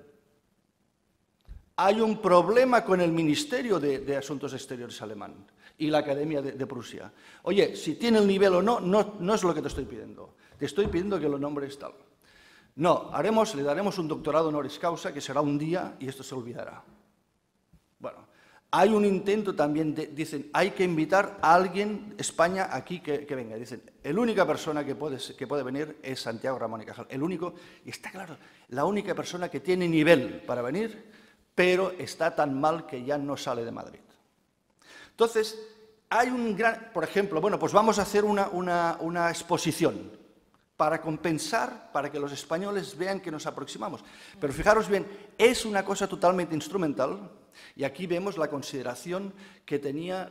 Hay un problema con el Ministerio de Asuntos Exteriores alemán y la Academia de Prusia. Oye, si tiene el nivel o no, no es lo que te estoy pidiendo. Te estoy pidiendo que lo nombres tal. No, le daremos un doctorado honoris causa que será un día y esto se olvidará. Bueno, hay un intento también, dicen, hay que invitar a alguien, España, aquí que venga. Dicen, la única persona que puede venir es Santiago Ramón y Cajal. El único, y está claro, la única persona que tiene nivel para venir, pero está tan mal que ya no sale de Madrid. Entonces, hay un gran... Por ejemplo, bueno, pues vamos a hacer una exposición para compensar, para que los españoles vean que nos aproximamos. Pero fijaros bien, es una cosa totalmente instrumental y aquí vemos la consideración que tenían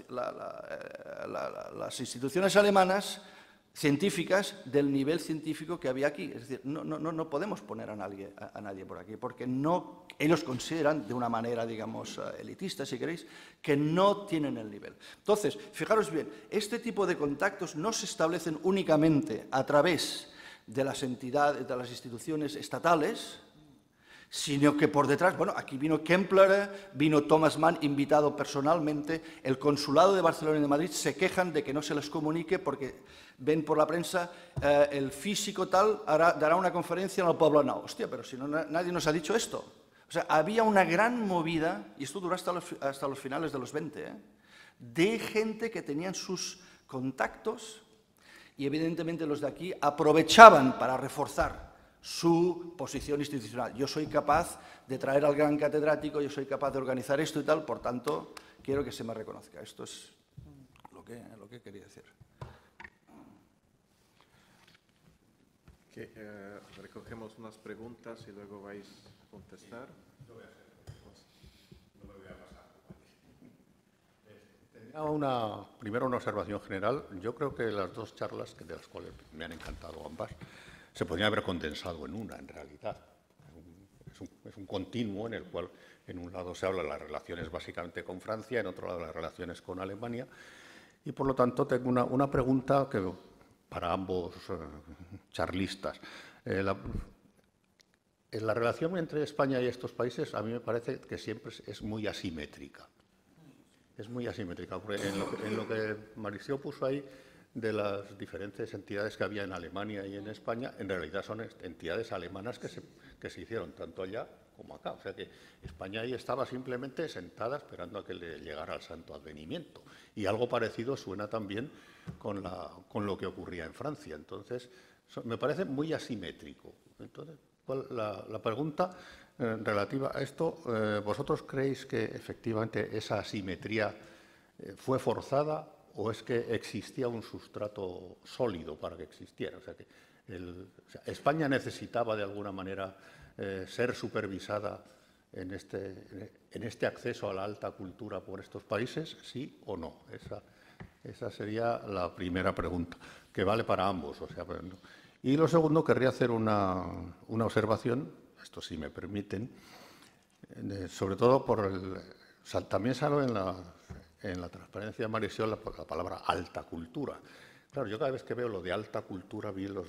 las instituciones alemanas científicas del nivel científico que había aquí. Es decir, no podemos poner a nadie por aquí, porque ellos consideran, de una manera, digamos, elitista, si queréis, que no tienen el nivel. Entonces, fijaros bien, este tipo de contactos no se establecen únicamente a través de las entidades, de las instituciones estatales, sino que por detrás, bueno, aquí vino Kempler, vino Thomas Mann, invitado personalmente, el consulado de Barcelona y de Madrid se quejan de que no se les comunique porque ven por la prensa el físico tal dará una conferencia en el Poblenou. Hostia, pero si no, nadie nos ha dicho esto. O sea, había una gran movida, y esto duró hasta los finales de los 20, de gente que tenían sus contactos y evidentemente los de aquí aprovechaban para reforzar su posición institucional. Yo soy capaz de traer al gran catedrático, yo soy capaz de organizar esto y tal, por tanto, quiero que se me reconozca. Esto es lo que quería decir. Recogemos unas preguntas y luego vais a contestar. Primero una observación general. Yo creo que las dos charlas, de las cuales me han encantado ambas, se podrían haber condensado en una, en realidad. Es un continuo en el cual, en un lado se habla de las relaciones básicamente con Francia, en otro lado las relaciones con Alemania, y por lo tanto tengo una pregunta que para ambos charlistas. La relación entre España y estos países a mí me parece que siempre es muy asimétrica. Es muy asimétrica, porque en lo que Mauricio puso ahí de las diferentes entidades que había en Alemania y en España, en realidad son entidades alemanas que se hicieron tanto allá como acá. O sea que España ahí estaba simplemente sentada esperando a que le llegara el santo advenimiento. Y algo parecido suena también con lo que ocurría en Francia. Entonces, me parece muy asimétrico. Entonces, la pregunta relativa a esto, ¿vosotros creéis que efectivamente esa asimetría fue forzada o es que existía un sustrato sólido para que existiera? O sea, que España necesitaba de alguna manera ser supervisada en este acceso a la alta cultura por estos países, ¿sí o no? Esa sería la primera pregunta, que vale para ambos. O sea, y lo segundo, querría hacer una observación, esto sí me permiten, sobre todo también sale en la transparencia de Marisol la palabra alta cultura. Claro, yo cada vez que veo lo de alta cultura, vi los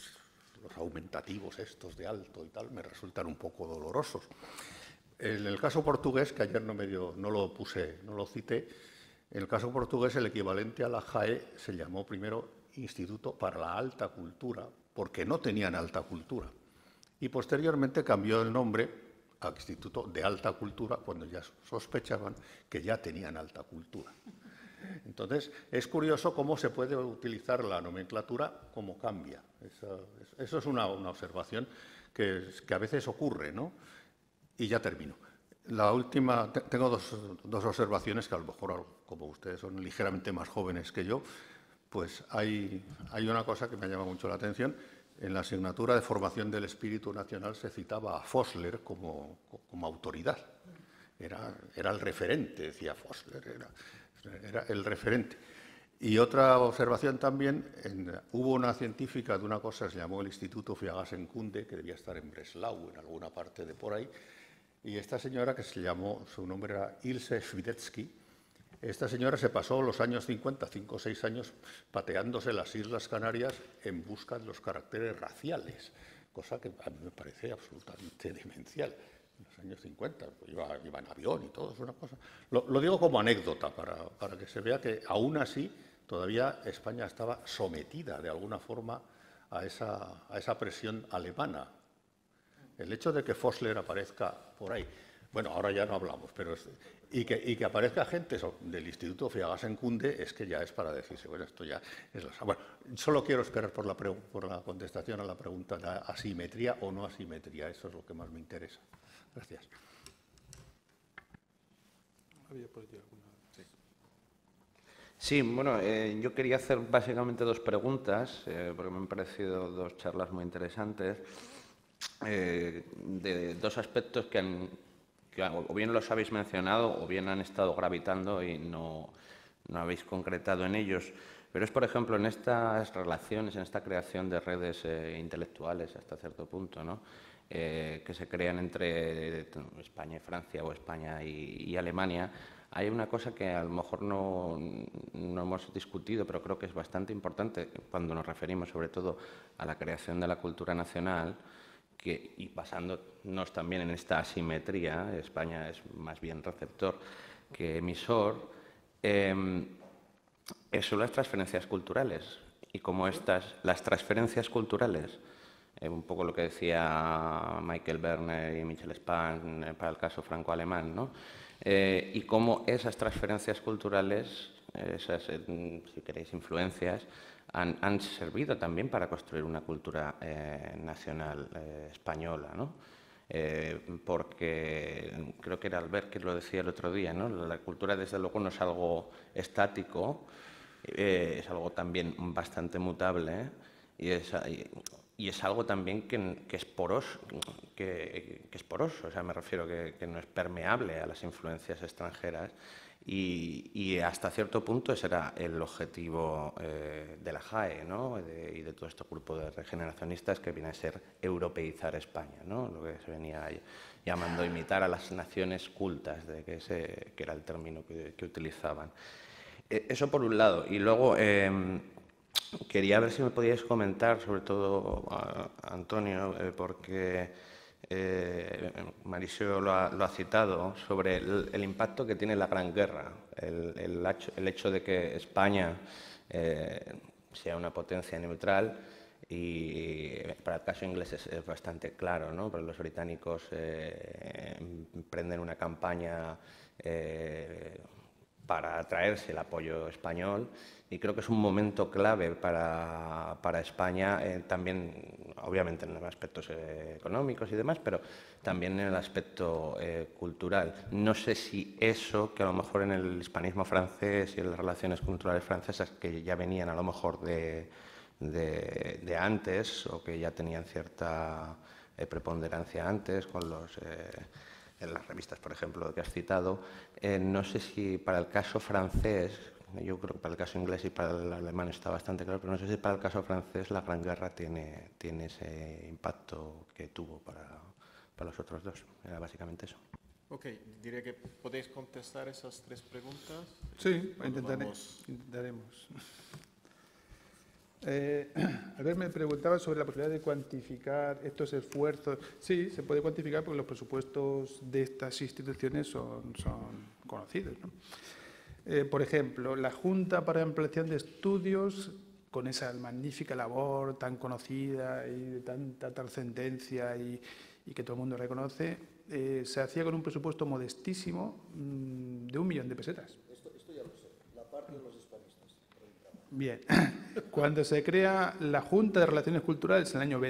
aumentativos estos de alto y tal, me resultan un poco dolorosos. En el caso portugués, que ayer no lo cité, en el caso portugués el equivalente a la JAE se llamó primero Instituto para la Alta Cultura, porque no tenían alta cultura. Y posteriormente cambió el nombre a Instituto de Alta Cultura cuando ya sospechaban que ya tenían alta cultura. Entonces, es curioso cómo se puede utilizar la nomenclatura, cómo cambia. Eso es una observación que a veces ocurre, ¿no? Y ya termino. La última, tengo dos observaciones que a lo mejor, como ustedes son ligeramente más jóvenes que yo, pues hay una cosa que me llama mucho la atención. En la asignatura de formación del espíritu nacional se citaba a Fossler como autoridad. Era el referente, decía Fossler, era el referente. Y otra observación también, hubo una científica de una cosa que se llamó el Instituto Fiagasen-Kunde, que debía estar en Breslau, en alguna parte de por ahí, y esta señora, que su nombre era Ilse Schwidetzky, esta señora se pasó los años 50, 5 o 6 años, pateándose las Islas Canarias en busca de los caracteres raciales, cosa que a mí me parece absolutamente demencial. En los años 50, iba en avión y todo, es una cosa. Lo digo como anécdota, para que se vea que aún así todavía España estaba sometida de alguna forma a esa presión alemana. El hecho de que Fossler aparezca por ahí, bueno, ahora ya no hablamos, pero y que aparezca gente del Instituto Fiagasen-Kunde es que ya es para decirse, bueno, esto ya es bueno, solo quiero esperar por la contestación a la pregunta de asimetría o no asimetría, eso es lo que más me interesa. Gracias. Sí, bueno, yo quería hacer básicamente dos preguntas, porque me han parecido dos charlas muy interesantes, de dos aspectos que o bien los habéis mencionado o bien han estado gravitando y no habéis concretado en ellos. Pero es, por ejemplo, en estas relaciones, en esta creación de redes intelectuales hasta cierto punto, ¿no? Que se crean entre España y Francia o España y Alemania, hay una cosa que a lo mejor no hemos discutido, pero creo que es bastante importante cuando nos referimos sobre todo a la creación de la cultura nacional, y basándonos también en esta asimetría, España es más bien receptor que emisor, son las transferencias culturales. Y como las transferencias culturales, un poco lo que decía Michael Werner y Michel Spahn para el caso franco-alemán, ¿no? Y cómo esas transferencias culturales, esas, si queréis, influencias, han servido también para construir una cultura nacional española, ¿no? Porque creo que era Albert que lo decía el otro día, ¿no? La cultura, desde luego, no es algo estático, es algo también bastante mutable, y es algo también que es poroso, o sea, me refiero que no es permeable a las influencias extranjeras, y hasta cierto punto ese era el objetivo de la JAE, ¿no? Y de todo este grupo de regeneracionistas, que viene a ser europeizar España, ¿no? Lo que se venía llamando imitar a las naciones cultas, que era el término que utilizaban. Eso por un lado. Y luego quería ver si me podíais comentar, sobre todo Antonio, porque Mauricio lo ha citado, sobre el impacto que tiene la Gran Guerra, el hecho de que España sea una potencia neutral, y para el caso inglés es bastante claro, ¿no? Pero los británicos emprenden una campaña para atraerse el apoyo español, y creo que es un momento clave para España, también obviamente en los aspectos económicos y demás, pero también en el aspecto cultural. No sé si eso, que a lo mejor en el hispanismo francés y en las relaciones culturales francesas, que ya venían a lo mejor de antes, o que ya tenían cierta preponderancia antes con en las revistas, por ejemplo, que has citado, no sé si para el caso francés, yo creo que para el caso inglés y para el alemán está bastante claro, pero no sé si para el caso francés la Gran Guerra tiene ese impacto que tuvo para los otros dos. Era básicamente eso. Ok, diré que podéis contestar esas tres preguntas. Sí, intentaremos. Albert me preguntaba sobre la posibilidad de cuantificar estos esfuerzos. Sí, se puede cuantificar porque los presupuestos de estas instituciones son conocidos, ¿no? Por ejemplo, la Junta para Ampliación de Estudios, con esa magnífica labor tan conocida y de tanta trascendencia y que todo el mundo reconoce, se hacía con un presupuesto modestísimo de 1 millón de pesetas. Esto ya lo sé, la parte de los hispanistas. Bien, cuando se crea la Junta de Relaciones Culturales en el año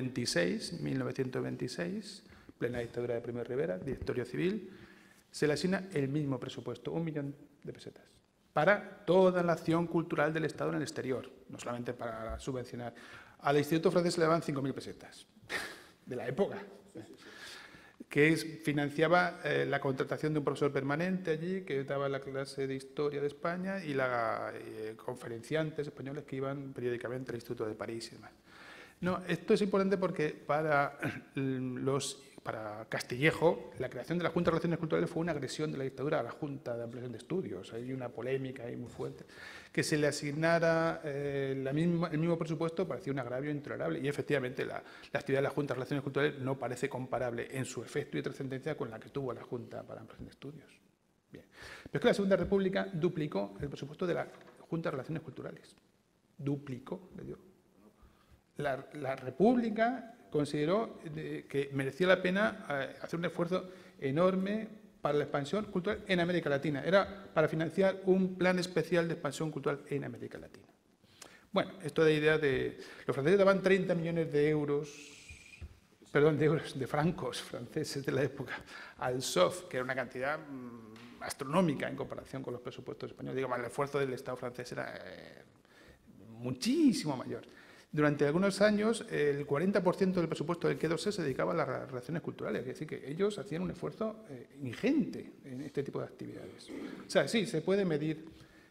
1926, plena dictadura de Primo de Rivera, directorio civil, se le asigna el mismo presupuesto, 1 millón de pesetas, para toda la acción cultural del Estado en el exterior, no solamente para subvencionar. Al Instituto Francés le daban 5.000 pesetas, de la época, que financiaba la contratación de un profesor permanente allí, que daba la clase de Historia de España, y conferenciantes españoles que iban periódicamente al Instituto de París y demás. No, esto es importante porque para Castillejo, la creación de la Junta de Relaciones Culturales fue una agresión de la dictadura a la Junta de Ampliación de Estudios. Hay una polémica ahí muy fuerte. Que se le asignara el mismo presupuesto parecía un agravio intolerable, y efectivamente la actividad de la Junta de Relaciones Culturales no parece comparable en su efecto y trascendencia con la que tuvo la Junta para Ampliación de Estudios. Bien. Pero es que la Segunda República duplicó el presupuesto de la Junta de Relaciones Culturales. Duplicó, le digo. La República consideró que merecía la pena hacer un esfuerzo enorme para la expansión cultural en América Latina. Era para financiar un plan especial de expansión cultural en América Latina. Bueno, esto de idea de... Los franceses daban 30 millones de francos franceses de la época al SOF, que era una cantidad astronómica en comparación con los presupuestos españoles. Digamos, el esfuerzo del Estado francés era muchísimo mayor. Durante algunos años, el 40% del presupuesto del Quai d'Orsay se dedicaba a las relaciones culturales, es decir, que ellos hacían un esfuerzo ingente en este tipo de actividades. O sea, sí, se puede medir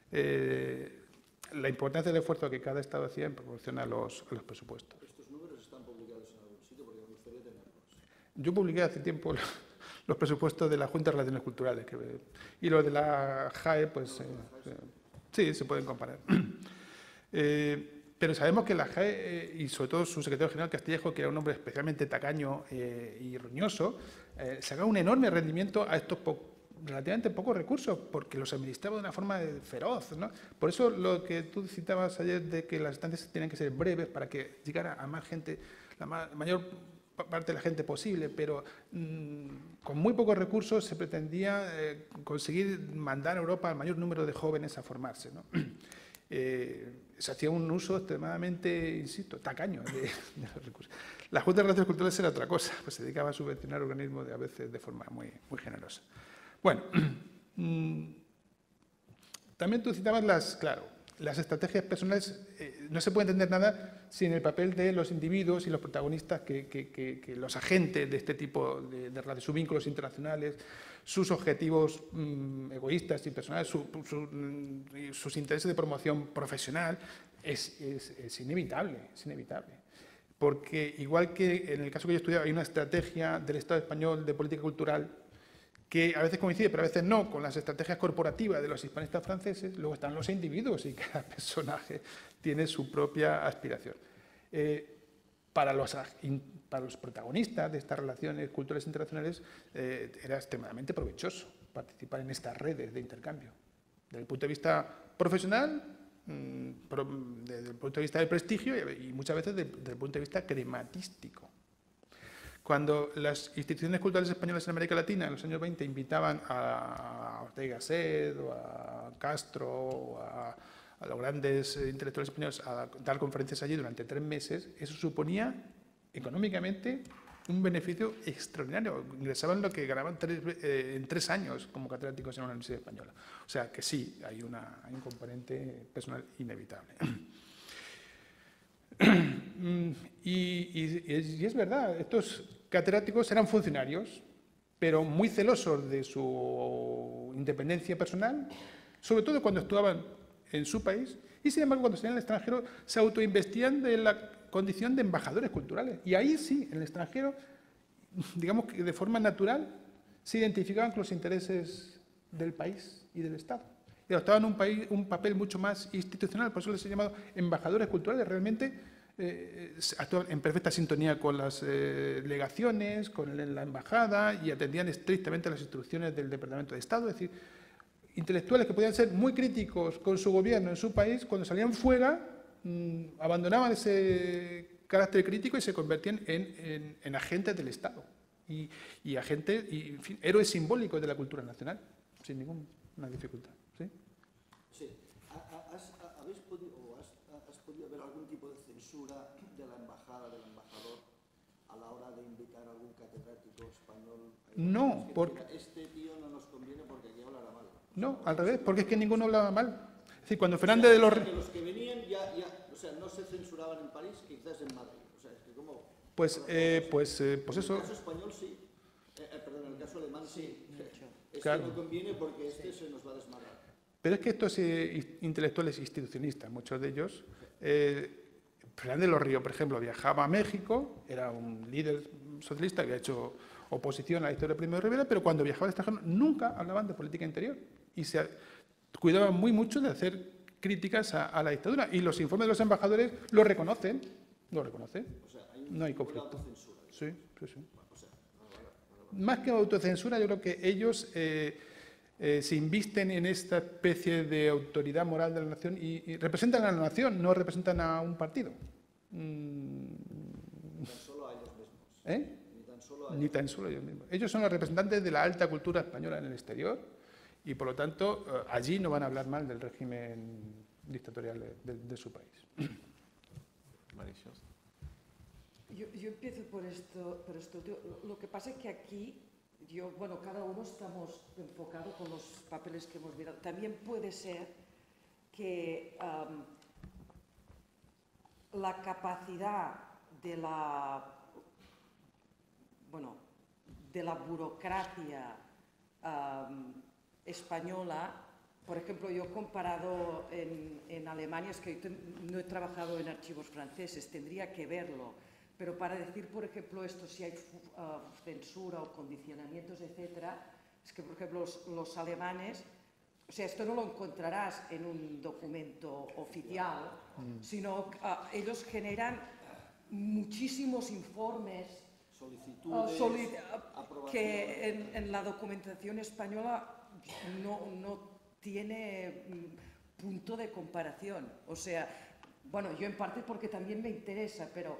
la importancia del esfuerzo que cada Estado hacía en proporción a los presupuestos. ¿Estos números están publicados en algún sitio? Porque me gustaría tenerlos. Yo publiqué hace tiempo los presupuestos de la Junta de Relaciones Culturales, y los de la JAE, pues sí, se pueden comparar. Pero sabemos que la JAE, y sobre todo su secretario general Castillejo, que era un hombre especialmente tacaño y roñoso, sacaba un enorme rendimiento a estos relativamente pocos recursos, porque los administraba de una forma feroz, ¿no? Por eso lo que tú citabas ayer de que las estancias tienen que ser breves para que llegara a más gente, la mayor parte de la gente posible, pero con muy pocos recursos se pretendía conseguir mandar a Europa al mayor número de jóvenes a formarse, ¿no? Se hacía un uso extremadamente, insisto, tacaño de los recursos. La Junta de Relaciones Culturales era otra cosa, pues se dedicaba a subvencionar organismos a veces de forma muy generosa. Bueno, también tú citabas las estrategias personales. No se puede entender nada sin el papel de los individuos y los protagonistas, que los agentes de este tipo de relaciones, sus vínculos internacionales, sus objetivos egoístas y personales, sus intereses de promoción profesional, es inevitable, es inevitable. Porque igual que en el caso que yo he estudiado, hay una estrategia del Estado español de política cultural que a veces coincide, pero a veces no, con las estrategias corporativas de los hispanistas franceses. Luego están los individuos y cada personaje tiene su propia aspiración. Para los protagonistas de estas relaciones culturales internacionales era extremadamente provechoso participar en estas redes de intercambio. Desde el punto de vista profesional, desde el punto de vista del prestigio y muchas veces desde el punto de vista crematístico. Cuando las instituciones culturales españolas en América Latina en los años 20 invitaban a Ortega y Gasset o a Castro o a los grandes intelectuales españoles a dar conferencias allí durante 3 meses, eso suponía económicamente un beneficio extraordinario. Ingresaban lo que ganaban en 3 años como catedráticos en una universidad española. O sea que sí, hay un componente personal inevitable. Y es verdad, estos catedráticos eran funcionarios, pero muy celosos de su independencia personal, sobre todo cuando actuaban en su país, y sin embargo cuando estaban en el extranjero se autoinvestían de la condición de embajadores culturales. Y ahí sí, en el extranjero, digamos que de forma natural, se identificaban con los intereses del país y del Estado. Y adoptaban un papel mucho más institucional, por eso les he llamado embajadores culturales. Realmente actuaban en perfecta sintonía con las legaciones, con la embajada, y atendían estrictamente las instrucciones del Departamento de Estado. Es decir, intelectuales que podían ser muy críticos con su gobierno en su país, cuando salían fuera, abandonaban ese carácter crítico y se convertían en agentes del Estado y agentes, en fin, héroes simbólicos de la cultura nacional, sin ninguna dificultad. ¿Sí? Sí. ¿Has podido ver algún tipo de censura de la embajada, del embajador, a la hora de invitar a algún catedrático español? No, porque este tío no nos conviene porque aquí hablará mal. No, al revés, porque es que ninguno hablaba mal. Es decir, cuando Fernández de los... Que los que venían o sea, no se censuraban en París, quizás en Madrid. O sea, es que como... Pues eso... En el caso español sí. Perdón, en el caso alemán sí. Claro. No conviene porque se nos va a desmadrar. Pero es que estos intelectuales institucionistas, muchos de ellos, Fernández de los Ríos, por ejemplo, viajaba a México, era un líder socialista que ha hecho oposición a la historia de Primo de Rivera, pero cuando viajaba al extranjero nunca hablaban de política interior y se cuidaban muy mucho de hacer críticas a la dictadura. Y los informes de los embajadores lo reconocen. O sea, no hay conflicto. Sí. Más que autocensura, yo creo que ellos se invisten en esta especie de autoridad moral de la nación y representan a la nación, no representan a un partido. Ni tan solo a ellos mismos. Ni tan solo ellos mismos. Ellos son los representantes de la alta cultura española en el exterior y, por lo tanto, allí no van a hablar mal del régimen dictatorial de su país. Marisol. Yo empiezo por esto. Lo que pasa es que aquí, cada uno estamos enfocados con los papeles que hemos mirado. También puede ser que la capacidad de la burocracia española, por ejemplo, yo he comparado en Alemania, es que no he trabajado en archivos franceses, tendría que verlo, pero para decir, por ejemplo, si hay censura o condicionamientos, etcétera, es que, por ejemplo, los alemanes o sea, esto no lo encontrarás en un documento oficial, sino ellos generan muchísimos informes solicitudes, que en la documentación española no tiene punto de comparación. O sea, bueno, yo en parte porque también me interesa, pero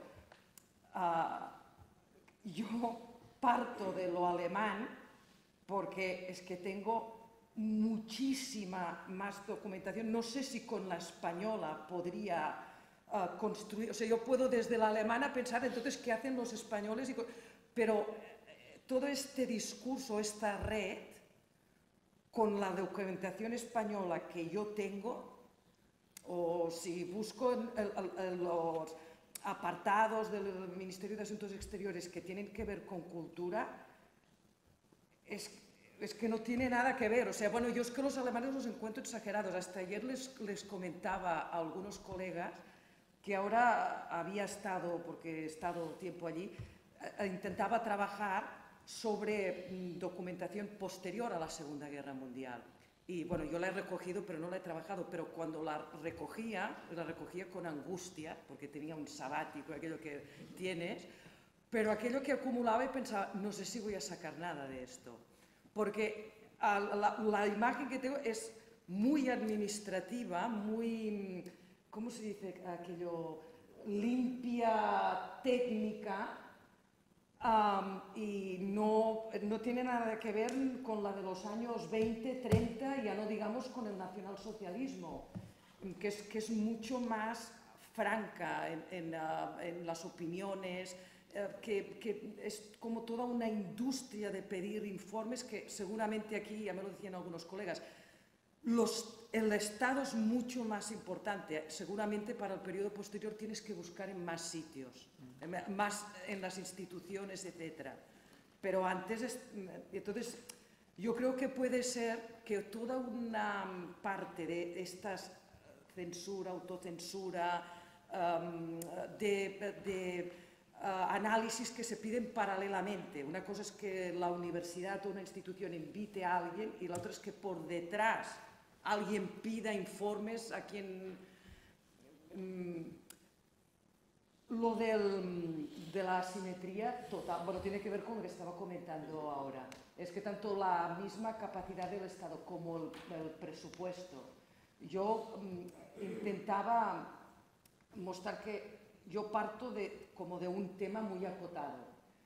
yo parto de lo alemán porque es que tengo muchísima más documentación. No sé si con la española podría construir, o sea, yo puedo desde la alemana pensar entonces qué hacen los españoles, pero todo este discurso, esta red, con la documentación española que yo tengo, o si busco en los apartados del Ministerio de Asuntos Exteriores que tienen que ver con cultura, es que no tiene nada que ver. O sea, bueno, yo es que los alemanes los encuentro exagerados. Hasta ayer les comentaba a algunos colegas que ahora había estado, porque he estado tiempo allí, intentaba trabajar sobre documentación posterior a la Segunda Guerra Mundial. Y bueno, yo la he recogido, pero no la he trabajado, pero cuando la recogía con angustia, porque tenía un sabático, aquello que tienes, pero aquello que acumulaba y pensaba, no sé si voy a sacar nada de esto, porque la imagen que tengo es muy administrativa, muy, ¿cómo se dice aquello? Limpia, técnica, y no tiene nada que ver con la de los años 20, 30, ya no digamos con el nacionalsocialismo, que es mucho más franca en las opiniones, que es como toda una industria de pedir informes que seguramente aquí, ya me lo decían algunos colegas, el Estado es mucho más importante. Seguramente para el periodo posterior tienes que buscar en más sitios, más en las instituciones, etc. Pero antes, entonces, yo creo que puede ser que toda una parte de estas censura, autocensura, análisis que se piden paralelamente. Una cosa es que la universidad o una institución invite a alguien y la otra es que por detrás alguien pida informes a quien... Lo de la asimetría total, bueno, tiene que ver con lo que estaba comentando ahora. Es que tanto la misma capacidad del Estado como el presupuesto. Yo intentaba mostrar que yo parto como de un tema muy acotado.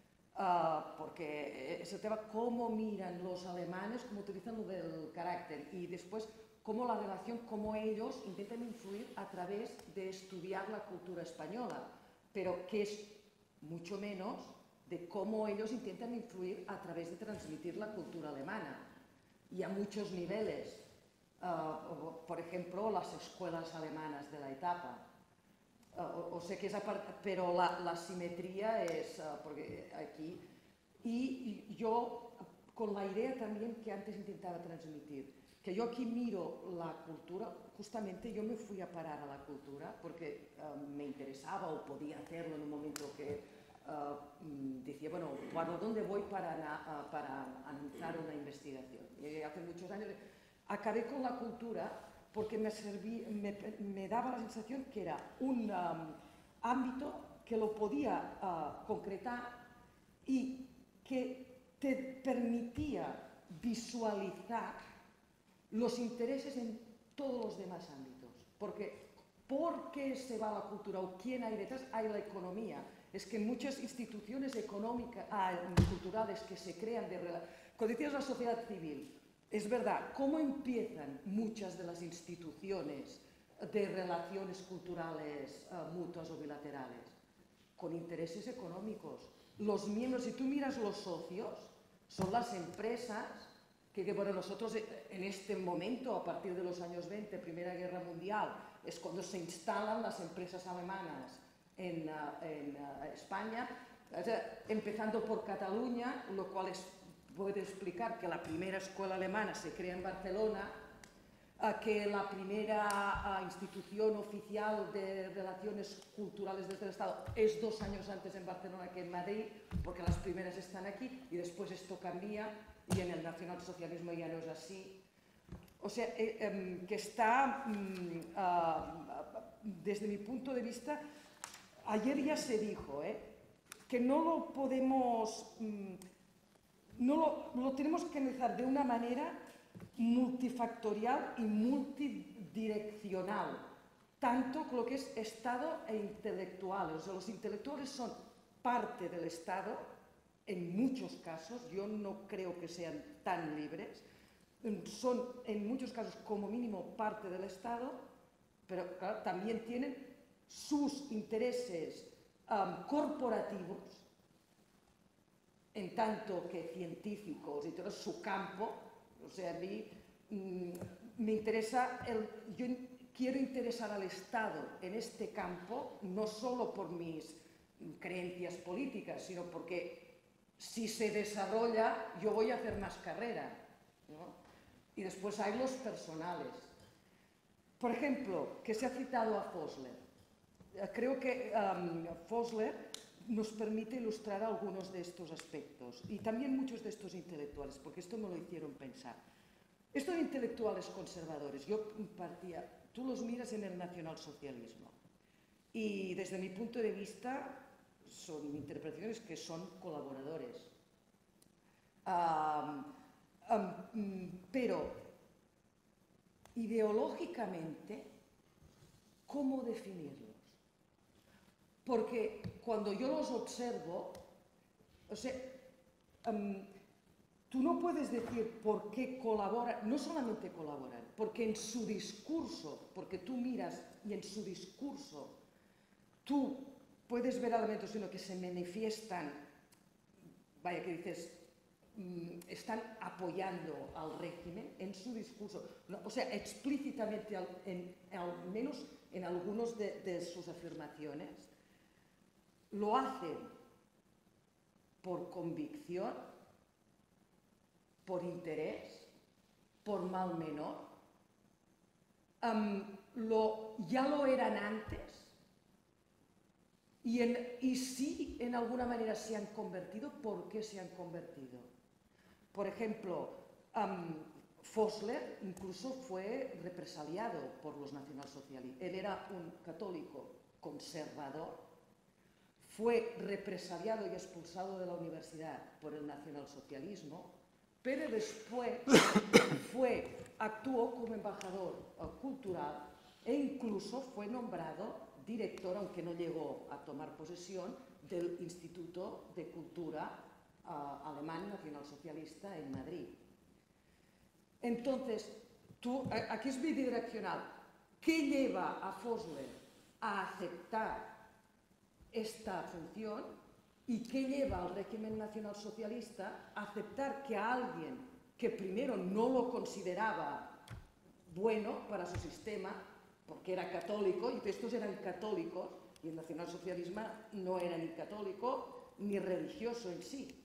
Porque es el tema cómo miran los alemanes, cómo utilizan lo del carácter y después cómo la relación, cómo ellos intentan influir a través de estudiar la cultura española, pero que es mucho menos de cómo ellos intentan influir a través de transmitir la cultura alemana y a muchos niveles. Por ejemplo, las escuelas alemanas de la etapa. O sé que esa parte, pero la simetría es porque aquí. Y yo, con la idea también que antes intentaba transmitir, que yo aquí miro la cultura, justamente yo me fui a parar a la cultura porque me interesaba o podía hacerlo en un momento que decía, bueno, ¿a dónde voy para anunciar una investigación? Y hace muchos años acabé con la cultura porque me daba la sensación que era un ámbito que lo podía concretar y que te permitía visualizar los intereses en todos los demás ámbitos. Porque ¿por qué se va la cultura o quién hay detrás? Hay la economía. Es que muchas instituciones económicas, culturales que se crean cuando decías la sociedad civil, es verdad, ¿cómo empiezan muchas de las instituciones de relaciones culturales mutuas o bilaterales? Con intereses económicos. Los miembros, si tú miras los socios, son las empresas que bueno, nosotros en este momento, a partir de los años 20, Primera Guerra Mundial, es cuando se instalan las empresas alemanas en España, empezando por Cataluña, lo cual puede explicar que la primera escuela alemana se crea en Barcelona, que la primera institución oficial de relaciones culturales desde el Estado es 2 años antes en Barcelona que en Madrid, porque las primeras están aquí y después esto cambia y en el nacionalsocialismo ya no es así. o sea, que está, desde mi punto de vista, ayer ya se dijo, que no lo podemos, lo tenemos que analizar de una manera multifactorial y multidireccional, tanto con lo que es Estado e intelectuales. O sea, los intelectuales son parte del Estado, en muchos casos, yo no creo que sean tan libres, son en muchos casos como mínimo parte del Estado, pero claro, también tienen sus intereses corporativos, en tanto que científicos y todo su campo. O sea, a mí me interesa, yo quiero interesar al Estado en este campo, no solo por mis creencias políticas, sino porque si se desarrolla yo voy a hacer más carrera, ¿no? Y después hay los personales. Por ejemplo, que se ha citado a Fosler. Creo que Fosler nos permite ilustrar algunos de estos aspectos y también muchos de estos intelectuales, porque esto me lo hicieron pensar. Estos intelectuales conservadores, yo partía, tú los miras en el nacionalsocialismo y desde mi punto de vista son interpretaciones que son colaboradores. Pero ideológicamente, ¿cómo definirlos? Porque cuando yo los observo, o sea, tú no puedes decir por qué colaboran, no solamente colaboran, porque en su discurso, porque tú miras y en su discurso tú puedes ver elementos en los que se manifiestan, vaya que dices, están apoyando al régimen en su discurso, o sea, explícitamente, al menos en algunos de sus afirmaciones, lo hacen por convicción, por interés, por mal menor, ya lo eran antes y sí en alguna manera se han convertido. ¿Por qué se han convertido? Por ejemplo, Fosler incluso fue represaliado por los nacionalsocialistas. Él era un católico conservador, fue represaliado y expulsado de la universidad por el nacionalsocialismo, pero después actuó como embajador cultural e incluso fue nombrado director, aunque no llegó a tomar posesión, del Instituto de Cultura alemán nacionalsocialista en Madrid. Entonces, aquí es bidireccional. ¿Qué lleva a Fosler a aceptar esta función y qué lleva al régimen nacionalsocialista a aceptar que a alguien que primero no lo consideraba bueno para su sistema, porque era católico, y estos eran católicos, y el nacionalsocialismo no era ni católico ni religioso en sí?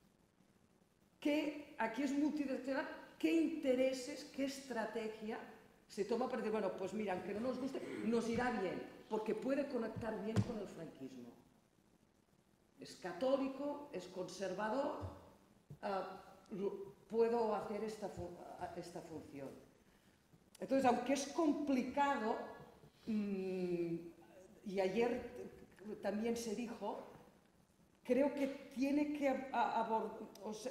Que aquí es multidireccional. ¿Qué intereses, qué estrategia se toma para decir, bueno, pues mira, aunque no nos guste, nos irá bien, porque puede conectar bien con el franquismo? Es católico, es conservador, puedo hacer esta función. Entonces, aunque es complicado, y ayer también se dijo, creo que tiene que abordar, o sea,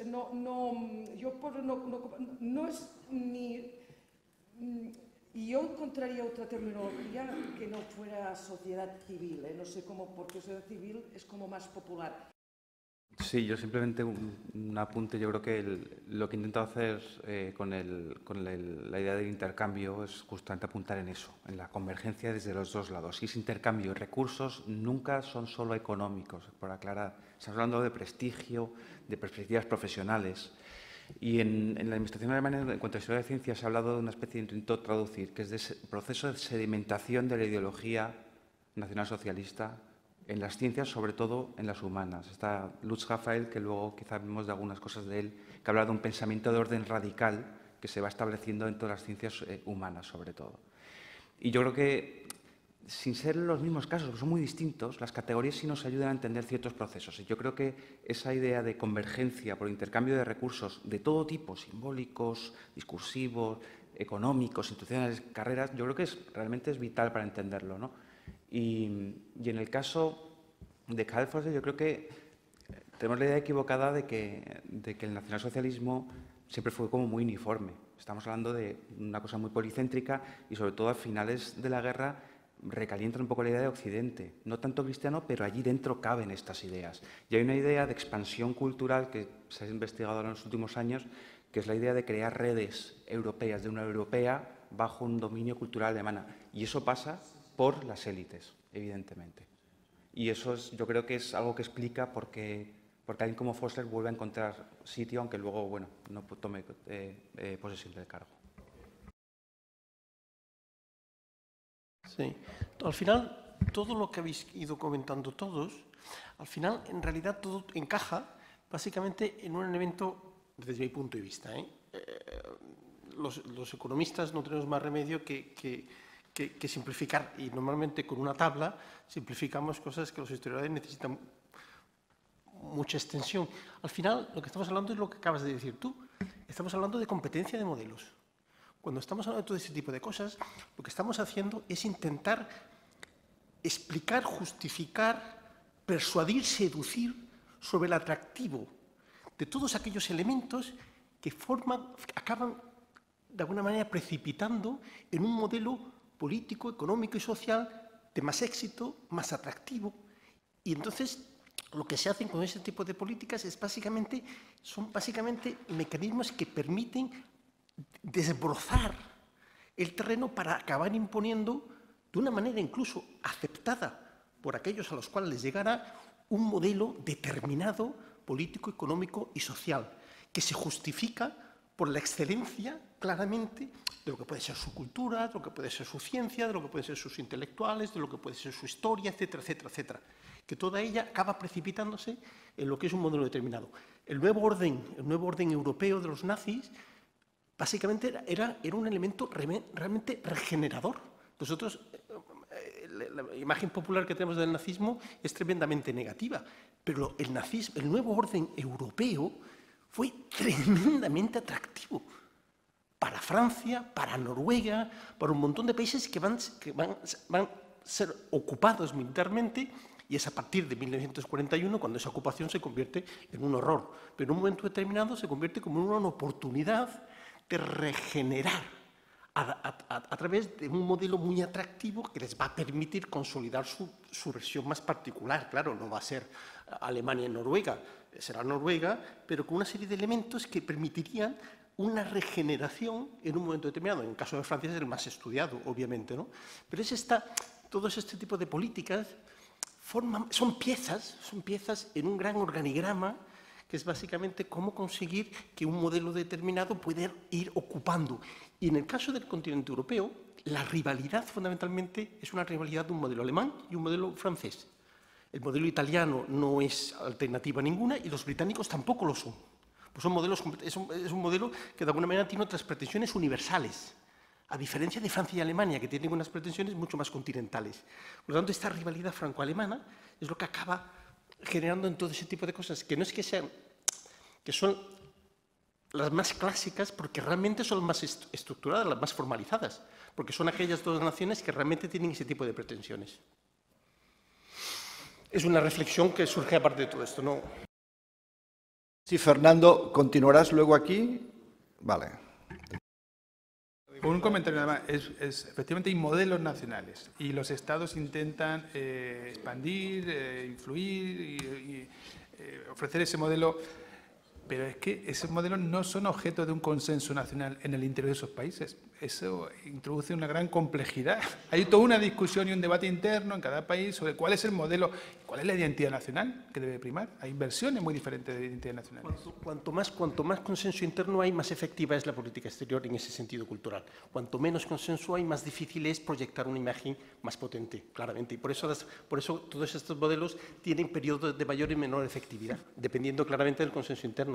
no es ni... Y yo encontraría otra terminología que no fuera sociedad civil, no sé cómo, porque sociedad civil es como más popular. Sí, yo simplemente un apunte. Yo creo que lo que he intentado hacer con la idea del intercambio es justamente apuntar en eso, en la convergencia desde los dos lados. Si es intercambio y recursos, nunca son solo económicos, por aclarar. Estamos hablando de prestigio, de perspectivas profesionales. Y en la Administración alemana, en cuanto a historia de ciencia, se ha hablado de una especie, intento traducir, que es de ese proceso de sedimentación de la ideología nacionalsocialista en las ciencias, sobre todo en las humanas. Está Lutz Raphael, que luego quizá vemos de algunas cosas de él, que habla de un pensamiento de orden radical que se va estableciendo en todas las ciencias humanas, sobre todo. Y yo creo que, sin ser los mismos casos, porque son muy distintos, las categorías sí nos ayudan a entender ciertos procesos. Y yo creo que esa idea de convergencia por intercambio de recursos de todo tipo, simbólicos, discursivos, económicos, institucionales, carreras, yo creo que realmente es vital para entenderlo, ¿no? Y en el caso de Calfosse, yo creo que tenemos la idea equivocada de que el nacionalsocialismo siempre fue como muy uniforme. Estamos hablando de una cosa muy policéntrica y, sobre todo, a finales de la guerra recalientan un poco la idea de Occidente. No tanto cristiano, pero allí dentro caben estas ideas. Y hay una idea de expansión cultural que se ha investigado en los últimos años, que es la idea de crear redes europeas, de una europea, bajo un dominio cultural alemana. Y eso pasa por las élites, evidentemente. Y eso yo creo que es algo que explica por qué alguien como Foster vuelve a encontrar sitio, aunque luego, bueno, no tome posesión del cargo. Sí. Al final, todo lo que habéis ido comentando todos, al final, en realidad, todo encaja básicamente en un elemento, desde mi punto de vista. Los economistas no tenemos más remedio que simplificar, y normalmente con una tabla simplificamos cosas que los historiadores necesitan mucha extensión. Al final, lo que estamos hablando es lo que acabas de decir tú. Estamos hablando de competencia de modelos. Cuando estamos hablando de todo ese tipo de cosas, lo que estamos haciendo es intentar explicar, justificar, persuadir, seducir sobre el atractivo de todos aquellos elementos que acaban de alguna manera precipitando en un modelo político, económico y social de más éxito, más atractivo. Y entonces lo que se hace con ese tipo de políticas son básicamente mecanismos que permiten desbrozar el terreno para acabar imponiendo de una manera incluso aceptada por aquellos a los cuales les llegara un modelo determinado político, económico y social, que se justifica por la excelencia, claramente, de lo que puede ser su cultura, de lo que puede ser su ciencia, de lo que pueden ser sus intelectuales, de lo que puede ser su historia, etcétera, etcétera, etcétera. Que toda ella acaba precipitándose en lo que es un modelo determinado. El nuevo orden europeo de los nazis, básicamente era un elemento realmente regenerador. Nosotros, la imagen popular que tenemos del nazismo es tremendamente negativa, pero el nuevo orden europeo fue tremendamente atractivo para Francia, para Noruega, para un montón de países que van a ser ocupados militarmente, y es a partir de 1941 cuando esa ocupación se convierte en un horror. Pero en un momento determinado se convierte como en una oportunidad de regenerar a través de un modelo muy atractivo que les va a permitir consolidar su región más particular. Claro, no va a ser Alemania y Noruega, será Noruega, pero con una serie de elementos que permitirían una regeneración en un momento determinado. En el caso de Francia es el más estudiado, obviamente, ¿no? Pero todo este tipo de políticas son piezas en un gran organigrama que es básicamente cómo conseguir que un modelo determinado pueda ir ocupando. Y en el caso del continente europeo, la rivalidad fundamentalmente es una rivalidad de un modelo alemán y un modelo francés. El modelo italiano no es alternativa ninguna y los británicos tampoco lo son. Pues es un modelo que de alguna manera tiene otras pretensiones universales, a diferencia de Francia y Alemania, que tienen unas pretensiones mucho más continentales. Por lo tanto, esta rivalidad franco-alemana es lo que acaba generando en todo ese tipo de cosas, que no es que son las más clásicas, porque realmente son las más estructuradas, las más formalizadas, porque son aquellas dos naciones que realmente tienen ese tipo de pretensiones. Es una reflexión que surge aparte de todo esto, ¿no? Sí, Fernando, ¿continuarás luego aquí? Vale. Un comentario nada más. Efectivamente hay modelos nacionales y los estados intentan expandir, influir y ofrecer ese modelo, pero es que esos modelos no son objeto de un consenso nacional en el interior de esos países. Eso introduce una gran complejidad. Hay toda una discusión y un debate interno en cada país sobre cuál es el modelo, cuál es la identidad nacional que debe primar. Hay versiones muy diferentes de identidad nacional. Cuanto más consenso interno hay, más efectiva es la política exterior en ese sentido cultural. Cuanto menos consenso hay, más difícil es proyectar una imagen más potente, claramente. Y por eso todos estos modelos tienen periodos de mayor y menor efectividad, dependiendo claramente del consenso interno.